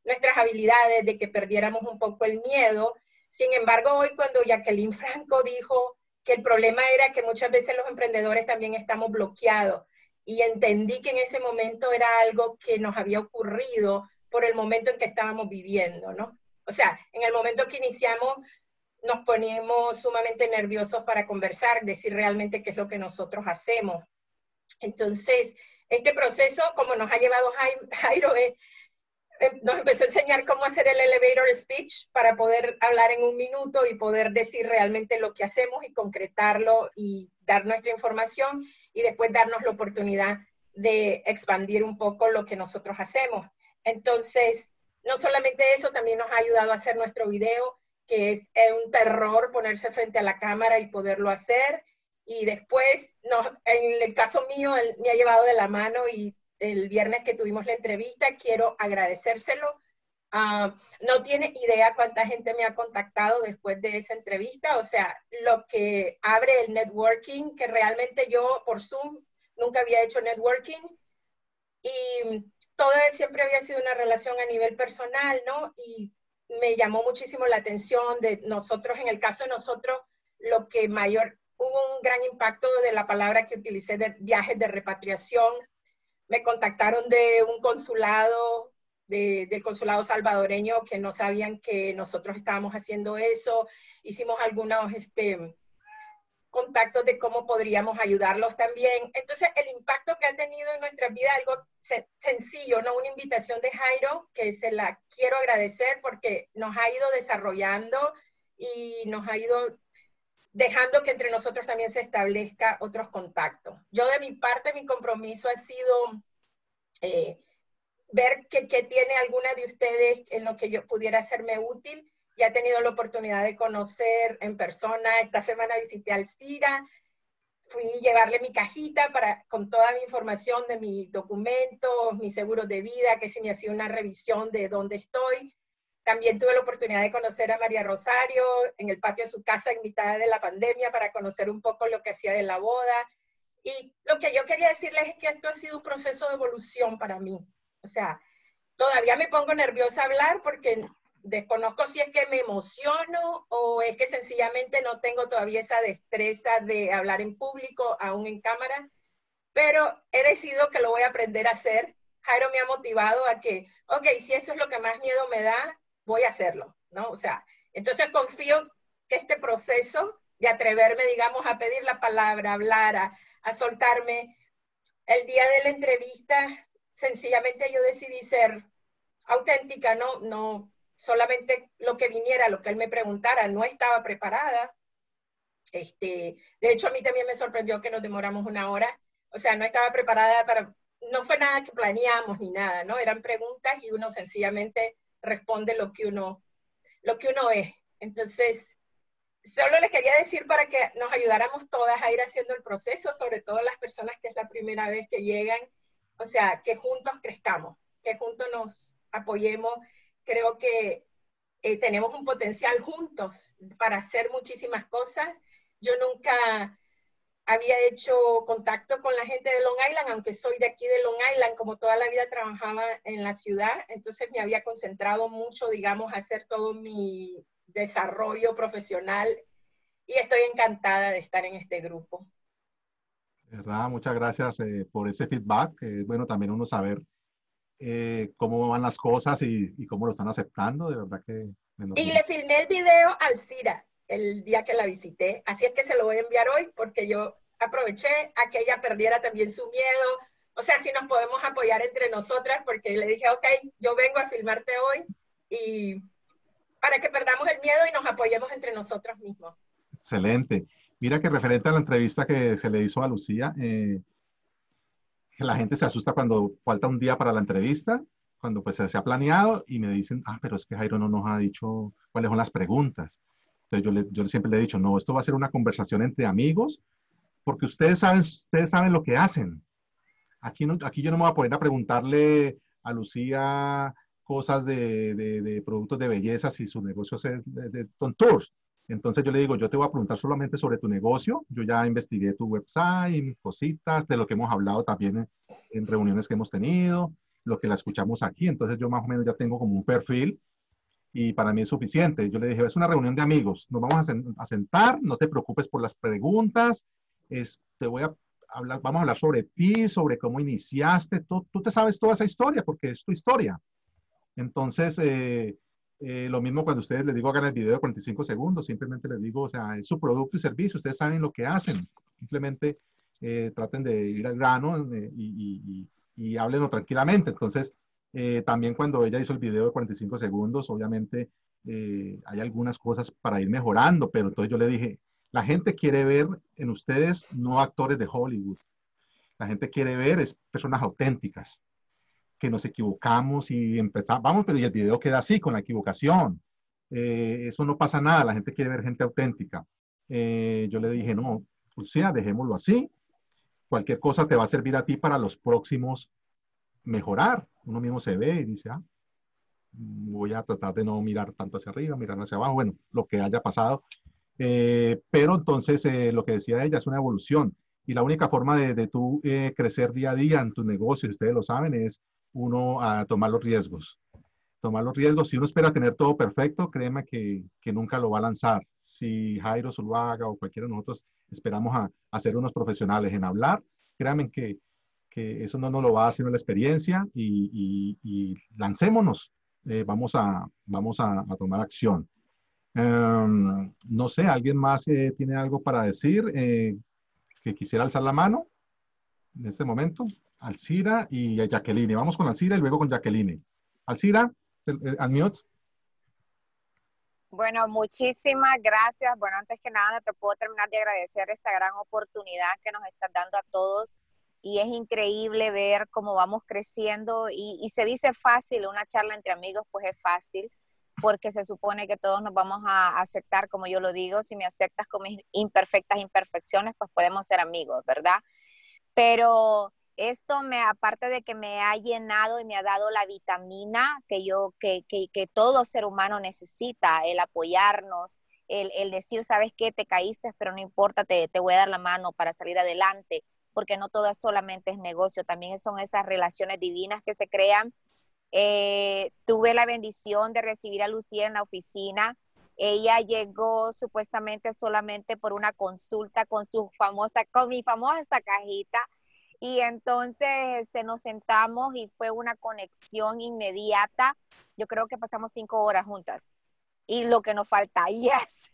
nuestras habilidades, de que perdiéramos un poco el miedo. Sin embargo, hoy cuando Jacqueline Franco dijo que el problema era que muchas veces los emprendedores también estamos bloqueados, y entendí que en ese momento era algo que nos había ocurrido por el momento en que estábamos viviendo, ¿no? O sea, en el momento que iniciamos, nos poníamos sumamente nerviosos para conversar, decir realmente qué es lo que nosotros hacemos. Entonces, este proceso, como nos ha llevado Jairo, eh, eh, nos empezó a enseñar cómo hacer el elevator speech para poder hablar en un minuto y poder decir realmente lo que hacemos y concretarlo y dar nuestra información y después darnos la oportunidad de expandir un poco lo que nosotros hacemos. Entonces, no solamente eso, también nos ha ayudado a hacer nuestro video, que es un terror ponerse frente a la cámara y poderlo hacer. Y después, nos, en el caso mío, él me ha llevado de la mano y el viernes que tuvimos la entrevista, quiero agradecérselo. Uh, no tiene idea cuánta gente me ha contactado después de esa entrevista. O sea, lo que abre el networking, que realmente yo por Zoom nunca había hecho networking. Y todo siempre había sido una relación a nivel personal, ¿no? Y me llamó muchísimo la atención de nosotros, en el caso de nosotros, lo que mayor, hubo un gran impacto de la palabra que utilicé de viajes de repatriación. Me contactaron de un consulado, de, del consulado salvadoreño, que no sabían que nosotros estábamos haciendo eso. Hicimos algunos este, contactos de cómo podríamos ayudarlos también. Entonces, el impacto que ha tenido en nuestra vida, algo se, sencillo, ¿no? Una invitación de Jairo, que se la quiero agradecer porque nos ha ido desarrollando y nos ha ido dejando que entre nosotros también se establezca otros contactos. Yo de mi parte, mi compromiso ha sido eh, ver qué tiene alguna de ustedes en lo que yo pudiera hacerme útil. Ya he tenido la oportunidad de conocer en persona. Esta semana visité a Alcira, fui a llevarle mi cajita para, con toda mi información de mis documentos, mis seguros de vida, que si me hacía una revisión de dónde estoy. También tuve la oportunidad de conocer a María Rosario en el patio de su casa en mitad de la pandemia para conocer un poco lo que hacía de la boda. Y lo que yo quería decirles es que esto ha sido un proceso de evolución para mí. O sea, todavía me pongo nerviosa a hablar porque desconozco si es que me emociono o es que sencillamente no tengo todavía esa destreza de hablar en público, aún en cámara. Pero he decidido que lo voy a aprender a hacer. Jairo me ha motivado a que, ok, si eso es lo que más miedo me da, voy a hacerlo, ¿no? O sea, entonces confío que este proceso de atreverme, digamos, a pedir la palabra, a hablar, a, a soltarme, el día de la entrevista, sencillamente yo decidí ser auténtica, ¿no? No solamente lo que viniera, lo que él me preguntara, no estaba preparada. Este, de hecho, a mí también me sorprendió que nos demoramos una hora. O sea, no estaba preparada para, no fue nada que planeamos ni nada, ¿no? Eran preguntas y uno sencillamente responde lo que uno, lo que uno es. Entonces, solo les quería decir para que nos ayudáramos todas a ir haciendo el proceso, sobre todo las personas que es la primera vez que llegan, o sea, que juntos crezcamos, que juntos nos apoyemos. Creo que eh, tenemos un potencial juntos para hacer muchísimas cosas. Yo nunca había hecho contacto con la gente de Long Island, aunque soy de aquí de Long Island, como toda la vida trabajaba en la ciudad, entonces me había concentrado mucho, digamos, a hacer todo mi desarrollo profesional y estoy encantada de estar en este grupo. De verdad, muchas gracias eh, por ese feedback. Es eh, bueno también uno saber eh, cómo van las cosas y, y cómo lo están aceptando, de verdad que... Y le filmé el video a Alcira el día que la visité, así es que se lo voy a enviar hoy porque yo aproveché a que ella perdiera también su miedo, o sea, si nos podemos apoyar entre nosotras, porque le dije, ok, yo vengo a filmarte hoy y para que perdamos el miedo y nos apoyemos entre nosotros mismos. Excelente. Mira que referente a la entrevista que se le hizo a Lucía, eh, que la gente se asusta cuando falta un día para la entrevista, cuando pues se, se ha planeado y me dicen, ah, pero es que Jairo no nos ha dicho cuáles son las preguntas. Entonces yo, le, yo siempre le he dicho, no, esto va a ser una conversación entre amigos, porque ustedes saben, ustedes saben lo que hacen. Aquí, no, aquí yo no me voy a poner a preguntarle a Lucía cosas de, de, de productos de belleza si su negocio es de, de Tours. Entonces yo le digo, yo te voy a preguntar solamente sobre tu negocio. Yo ya investigué tu website, cositas, de lo que hemos hablado también en, en reuniones que hemos tenido. lo que la escuchamos aquí. Entonces yo más o menos ya tengo como un perfil y para mí es suficiente. Yo le dije, es una reunión de amigos, nos vamos a, sen a sentar, no te preocupes por las preguntas, es, te voy a hablar, vamos a hablar sobre ti, sobre cómo iniciaste, tú, tú te sabes toda esa historia porque es tu historia. Entonces, eh, eh, lo mismo cuando ustedes les digo hagan el video de cuarenta y cinco segundos, simplemente les digo, o sea, es su producto y servicio, ustedes saben lo que hacen, simplemente eh, traten de ir al grano eh, y, y, y, y háblenlo tranquilamente. Entonces, eh, también cuando ella hizo el video de cuarenta y cinco segundos, obviamente eh, hay algunas cosas para ir mejorando, pero entonces yo le dije, la gente quiere ver en ustedes no actores de Hollywood, la gente quiere ver es personas auténticas, que nos equivocamos y empezamos, vamos, pero y el video queda así, con la equivocación. Eh, eso no pasa nada, la gente quiere ver gente auténtica. Eh, yo le dije, no, pues sí, dejémoslo así. Cualquier cosa te va a servir a ti para los próximos mejorar. Uno mismo se ve y dice, ah, voy a tratar de no mirar tanto hacia arriba, mirar hacia abajo, bueno, lo que haya pasado. Eh, pero entonces, eh, lo que decía ella es una evolución. Y la única forma de, de tú eh, crecer día a día en tu negocio, ustedes lo saben, es uno a tomar los riesgos. Tomar los riesgos. Si uno espera tener todo perfecto, créeme que, que nunca lo va a lanzar. Si Jairo Zuluaga o cualquiera de nosotros esperamos a, a ser unos profesionales en hablar, créanme que, que eso no nos lo va a dar sino la experiencia y, y, y lancémonos. Eh, vamos a, vamos a, a tomar acción. Um, no sé, ¿alguien más eh, tiene algo para decir? Eh, que quisiera alzar la mano en este momento. Alcira y Jacqueline. Vamos con Alcira y luego con Jacqueline. Alcira, unmute. Bueno, muchísimas gracias. Bueno, antes que nada, te puedo terminar de agradecer esta gran oportunidad que nos estás dando a todos. Y es increíble ver cómo vamos creciendo. Y, y se dice fácil, una charla entre amigos, pues es fácil, porque se supone que todos nos vamos a aceptar, como yo lo digo. Si me aceptas con mis imperfectas imperfecciones, pues podemos ser amigos, ¿verdad? Pero esto, me, aparte de que me ha llenado y me ha dado la vitamina que, yo, que, que, que todo ser humano necesita, el apoyarnos, el, el decir, ¿sabes qué? Te caíste, pero no importa, te, te voy a dar la mano para salir adelante, porque no todo solamente es negocio, también son esas relaciones divinas que se crean. Eh, tuve la bendición de recibir a Lucía en la oficina. Ella llegó supuestamente solamente por una consulta con su famosa, con mi famosa cajita. Y entonces este, nos sentamos y fue una conexión inmediata. Yo creo que pasamos cinco horas juntas. Y lo que nos falta, yes.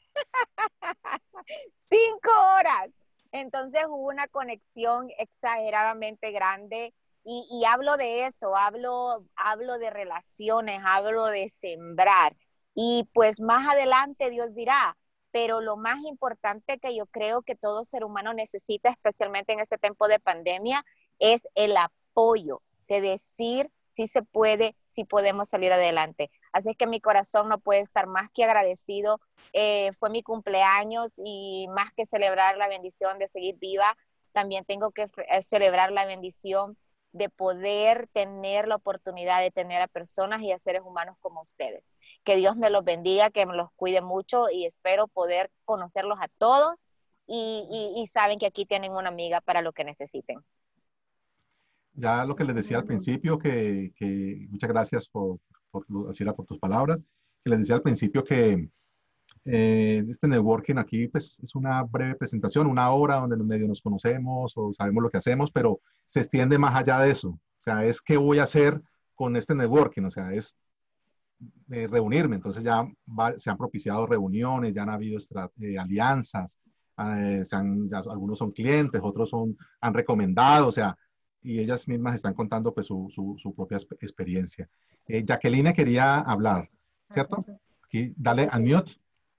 Cinco horas. Entonces hubo una conexión exageradamente grande. Y, y hablo de eso, hablo, hablo de relaciones, hablo de sembrar. Y pues más adelante Dios dirá, pero lo más importante que yo creo que todo ser humano necesita, especialmente en este tiempo de pandemia, es el apoyo de decir si se puede, si podemos salir adelante. Así que mi corazón no puede estar más que agradecido. Eh, fue mi cumpleaños y más que celebrar la bendición de seguir viva, también tengo que celebrar la bendición de poder tener la oportunidad de tener a personas y a seres humanos como ustedes. Que Dios me los bendiga, que me los cuide mucho y espero poder conocerlos a todos y, y, y saben que aquí tienen una amiga para lo que necesiten. Ya lo que les decía al principio, que, que muchas gracias por, por, por, por tus palabras, que les decía al principio que eh, este networking aquí pues, es una breve presentación, una hora donde los medios nos conocemos o sabemos lo que hacemos, pero se extiende más allá de eso. O sea, es qué voy a hacer con este networking, o sea, es eh, reunirme. Entonces ya va, se han propiciado reuniones, ya han habido eh, alianzas, eh, se han, ya, algunos son clientes, otros son, han recomendado, o sea, y ellas mismas están contando pues su, su, su propia experiencia. Eh, Jacqueline quería hablar, ¿cierto? Aquí, dale unmute.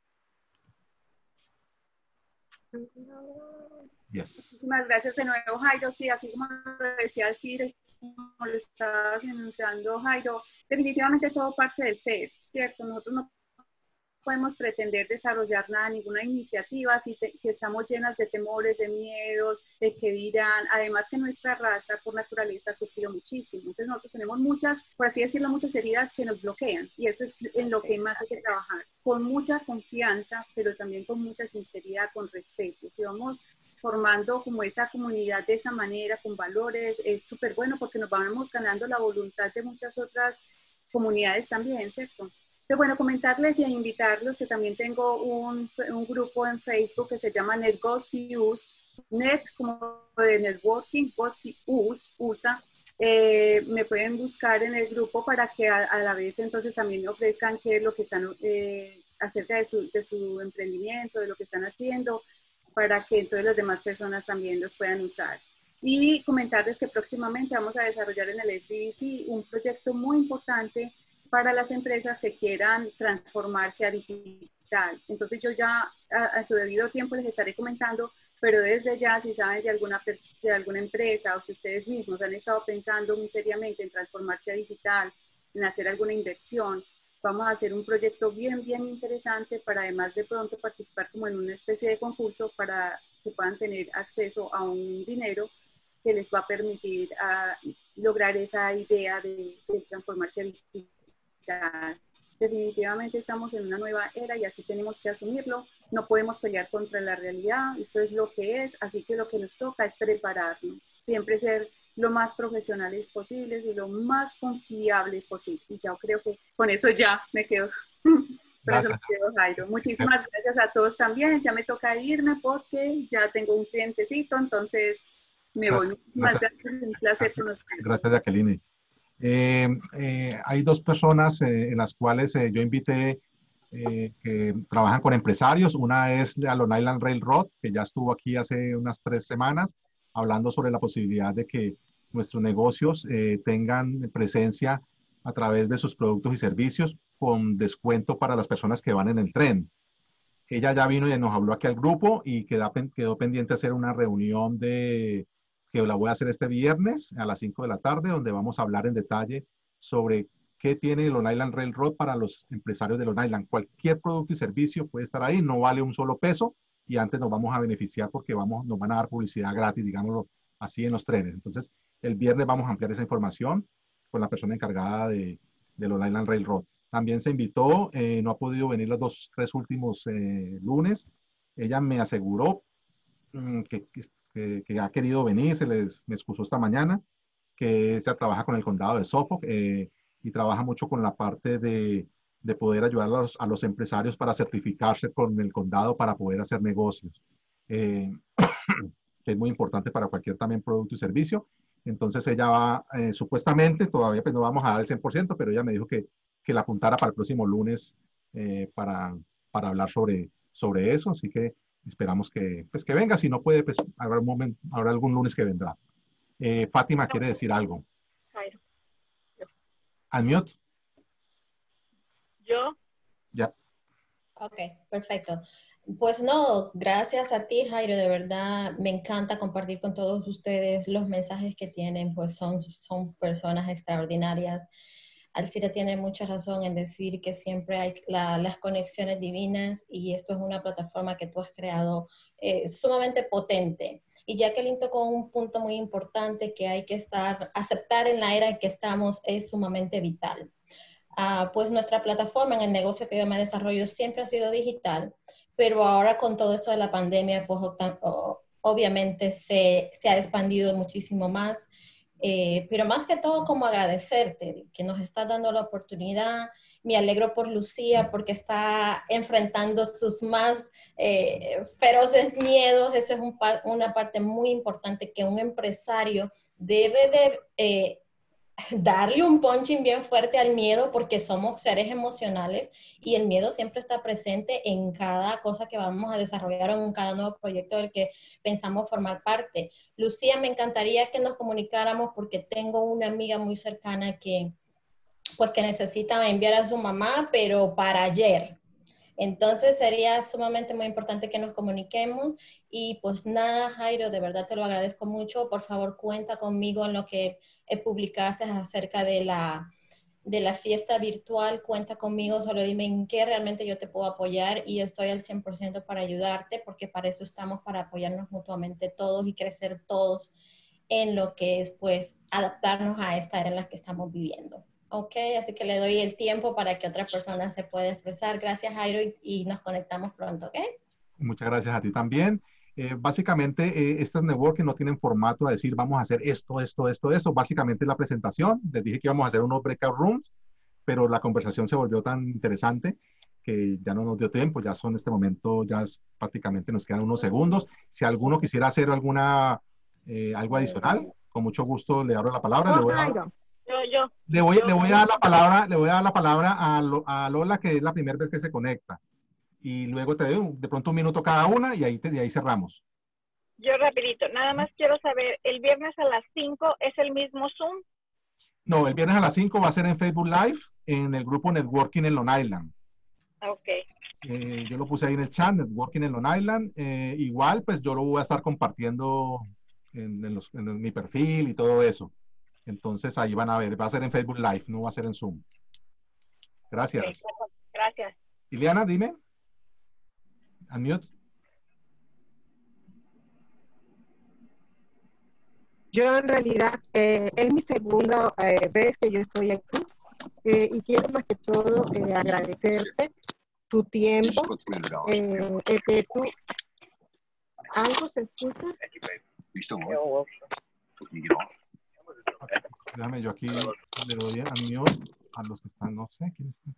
Yes. Muchísimas gracias de nuevo, Jairo. Sí, así como lo decía el Cire, como lo estabas enunciando, Jairo, definitivamente todo parte del ser, ¿cierto? Nosotros no podemos pretender desarrollar nada, ninguna iniciativa, si, te, si estamos llenas de temores, de miedos, de que dirán, además que nuestra raza por naturaleza ha sufrido muchísimo, entonces nosotros tenemos muchas, por así decirlo, muchas heridas que nos bloquean, y eso es en lo que más hay que trabajar, con mucha confianza, pero también con mucha sinceridad, con respeto. Si vamos formando como esa comunidad de esa manera, con valores, es súper bueno porque nos vamos ganando la voluntad de muchas otras comunidades también, ¿cierto? Pero bueno, comentarles y invitarlos que también tengo un, un grupo en Facebook que se llama NetGoCius, Net como de networking, GoCius, U S A. Eh, me pueden buscar en el grupo para que a, a la vez entonces también ofrezcan qué es lo que están eh, acerca de su, de su emprendimiento, de lo que están haciendo, para que entonces las demás personas también los puedan usar. Y comentarles que próximamente vamos a desarrollar en el S B D C un proyecto muy importante para las empresas que quieran transformarse a digital. Entonces yo ya a, a su debido tiempo les estaré comentando, pero desde ya si saben de alguna, de alguna empresa o si ustedes mismos han estado pensando muy seriamente en transformarse a digital, en hacer alguna inversión, vamos a hacer un proyecto bien, bien interesante para además de pronto participar como en una especie de concurso para que puedan tener acceso a un dinero que les va a permitir uh, lograr esa idea de, de transformarse a digital. Definitivamente estamos en una nueva era y así tenemos que asumirlo. No podemos pelear contra la realidad, eso es lo que es, así que lo que nos toca es prepararnos, siempre ser lo más profesionales posibles y lo más confiables posibles. Y yo creo que con eso ya me quedo. Por eso me quedo, Jairo. Muchísimas gracias a todos también. Ya me toca irme porque ya tengo un clientecito, entonces me voy. Muchísimas gracias, gracias. Un placer conocer. Gracias, Jacqueline. Eh, eh, hay dos personas eh, en las cuales eh, yo invité eh, que trabajan con empresarios. Una es de Long Island Railroad, que ya estuvo aquí hace unas tres semanas hablando sobre la posibilidad de que nuestros negocios eh, tengan presencia a través de sus productos y servicios con descuento para las personas que van en el tren. Ella ya vino y nos habló aquí al grupo y quedó, quedó pendiente hacer una reunión de, que la voy a hacer este viernes a las cinco de la tarde, donde vamos a hablar en detalle sobre qué tiene Long Island Railroad para los empresarios de Long Island. Cualquier producto y servicio puede estar ahí, no vale un solo peso y antes nos vamos a beneficiar porque vamos, nos van a dar publicidad gratis, digámoslo así, en los trenes. Entonces, el viernes vamos a ampliar esa información con la persona encargada de, de Long Island Railroad. También se invitó, eh, no ha podido venir los dos, tres últimos eh, lunes. Ella me aseguró mmm, que, que, que ha querido venir, se les me excusó esta mañana, que ella trabaja con el condado de Suffolk eh, y trabaja mucho con la parte de, de poder ayudar a los, a los empresarios para certificarse con el condado para poder hacer negocios. Eh, que es muy importante para cualquier también producto y servicio. Entonces ella va, eh, supuestamente, todavía pues no vamos a dar el cien por ciento, pero ella me dijo que, que la apuntara para el próximo lunes eh, para, para hablar sobre, sobre eso. Así que esperamos que, pues, que venga. Si no puede, pues habrá, un momento, habrá algún lunes que vendrá. Eh, Fátima quiere decir algo. Jairo. Unmute. ¿Yo? Ya. Ok, perfecto. Pues no, gracias a ti, Jairo, de verdad me encanta compartir con todos ustedes los mensajes que tienen, pues son, son personas extraordinarias. Alcira tiene mucha razón en decir que siempre hay la, las conexiones divinas y esto es una plataforma que tú has creado eh, sumamente potente. Y Jacqueline tocó un punto muy importante que hay que estar, aceptar en la era en que estamos es sumamente vital. Uh, pues nuestra plataforma en el negocio que yo me desarrollo siempre ha sido digital, pero ahora con todo esto de la pandemia, pues obviamente se, se ha expandido muchísimo más. Eh, pero más que todo como agradecerte que nos estás dando la oportunidad. Me alegro por Lucía porque está enfrentando sus más eh, feroces miedos. Esa es un par, una parte muy importante que un empresario debe de eh, darle un punching bien fuerte al miedo porque somos seres emocionales y el miedo siempre está presente en cada cosa que vamos a desarrollar o en cada nuevo proyecto del que pensamos formar parte. Lucía, me encantaría que nos comunicáramos porque tengo una amiga muy cercana que, pues, que necesita enviar a su mamá, pero para ayer. Entonces sería sumamente muy importante que nos comuniquemos y pues nada, Jairo, de verdad te lo agradezco mucho. Por favor, cuenta conmigo en lo que publicaste acerca de la, de la fiesta virtual. Cuenta conmigo, solo dime en qué realmente yo te puedo apoyar y estoy al cien por ciento para ayudarte porque para eso estamos, para apoyarnos mutuamente todos y crecer todos en lo que es pues adaptarnos a esta era en la que estamos viviendo. Ok, así que le doy el tiempo para que otra persona se pueda expresar. Gracias, Jairo, y, y nos conectamos pronto, ¿ok? Muchas gracias a ti también. Eh, básicamente, eh, estas networking no tienen formato a decir vamos a hacer esto, esto, esto, esto. Básicamente la presentación, les dije que íbamos a hacer unos breakout rooms, pero la conversación se volvió tan interesante que ya no nos dio tiempo, ya son en este momento, ya es, prácticamente nos quedan unos segundos. Si alguno quisiera hacer alguna, eh, algo adicional, con mucho gusto le abro la palabra. Le voy a, Yo, yo. le voy, le voy a dar la palabra, le voy a dar la palabra a, Lo- a Lola, que es la primera vez que se conecta. Y luego te doy de pronto un minuto cada una y ahí, te, y ahí cerramos. Yo rapidito, nada más quiero saber, ¿el viernes a las cinco es el mismo Zoom? No, el viernes a las cinco va a ser en Facebook Live, en el grupo Networking en Long Island. Ok. Eh, yo lo puse ahí en el chat, Networking en Long Island. Eh, igual, pues yo lo voy a estar compartiendo en, en los- en mi perfil y todo eso. Entonces ahí van a ver, va a ser en Facebook Live, no va a ser en Zoom. Gracias. Ok, gracias. Ileana, dime. Unmute. yo en realidad eh, es mi segunda eh, vez que yo estoy aquí eh, y quiero más que todo eh, agradecerte tu tiempo, eh, el que tú... ¿Algo se escucha? Déjame yo aquí, le doy a unmute a los que están, no sé quién está.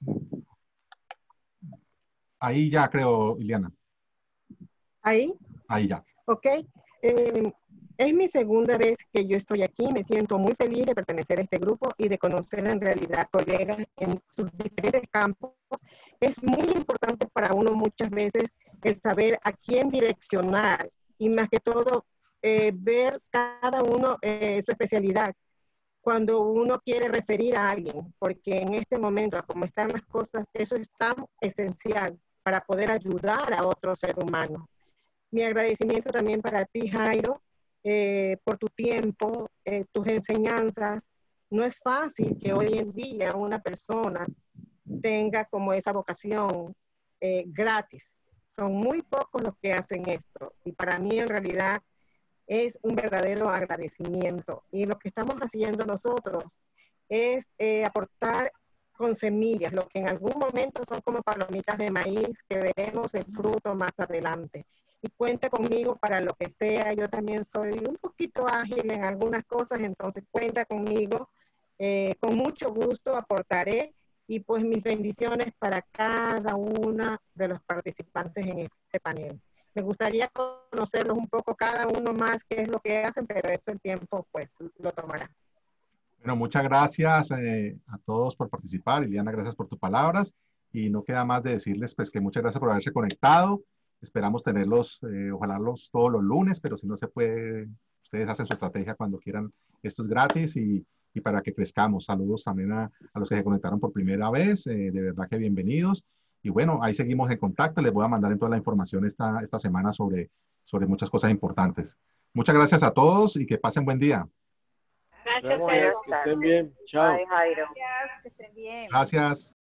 Ahí ya creo, Ileana. ¿Ahí? Ahí ya. Ok. Eh, es mi segunda vez que yo estoy aquí. Me siento muy feliz de pertenecer a este grupo y de conocer en realidad colegas en sus diferentes campos. Es muy importante para uno muchas veces el saber a quién direccionar y más que todo eh, ver cada uno eh, su especialidad cuando uno quiere referir a alguien, porque en este momento, como están las cosas, eso es tan esencial para poder ayudar a otro ser humano. Mi agradecimiento también para ti, Jairo, eh, por tu tiempo, eh, tus enseñanzas. No es fácil que hoy en día una persona tenga como esa vocación eh, gratis. Son muy pocos los que hacen esto y para mí en realidad es un verdadero agradecimiento. Y lo que estamos haciendo nosotros es eh, aportar con semillas, lo que en algún momento son como palomitas de maíz, que veremos el fruto más adelante. Y cuenta conmigo para lo que sea. Yo también soy un poquito ágil en algunas cosas, entonces cuenta conmigo. Eh, con mucho gusto aportaré y pues mis bendiciones para cada uno de los participantes en este panel. Me gustaría conocerlos un poco cada uno más, qué es lo que hacen, pero eso el tiempo pues lo tomará. Bueno, muchas gracias eh, a todos por participar. Ileana, gracias por tus palabras. Y no queda más de decirles pues que muchas gracias por haberse conectado. Esperamos tenerlos, eh, ojalá los, todos los lunes, pero si no se puede, ustedes hacen su estrategia cuando quieran. Esto es gratis y, y para que crezcamos. Saludos también a, a los que se conectaron por primera vez. Eh, de verdad que bienvenidos. Y bueno, ahí seguimos en contacto. Les voy a mandar en toda la información esta, esta semana sobre, sobre muchas cosas importantes. Muchas gracias a todos y que pasen buen día. Gracias, Gracias, que estén bien. Chao. Gracias, que estén bien. Gracias.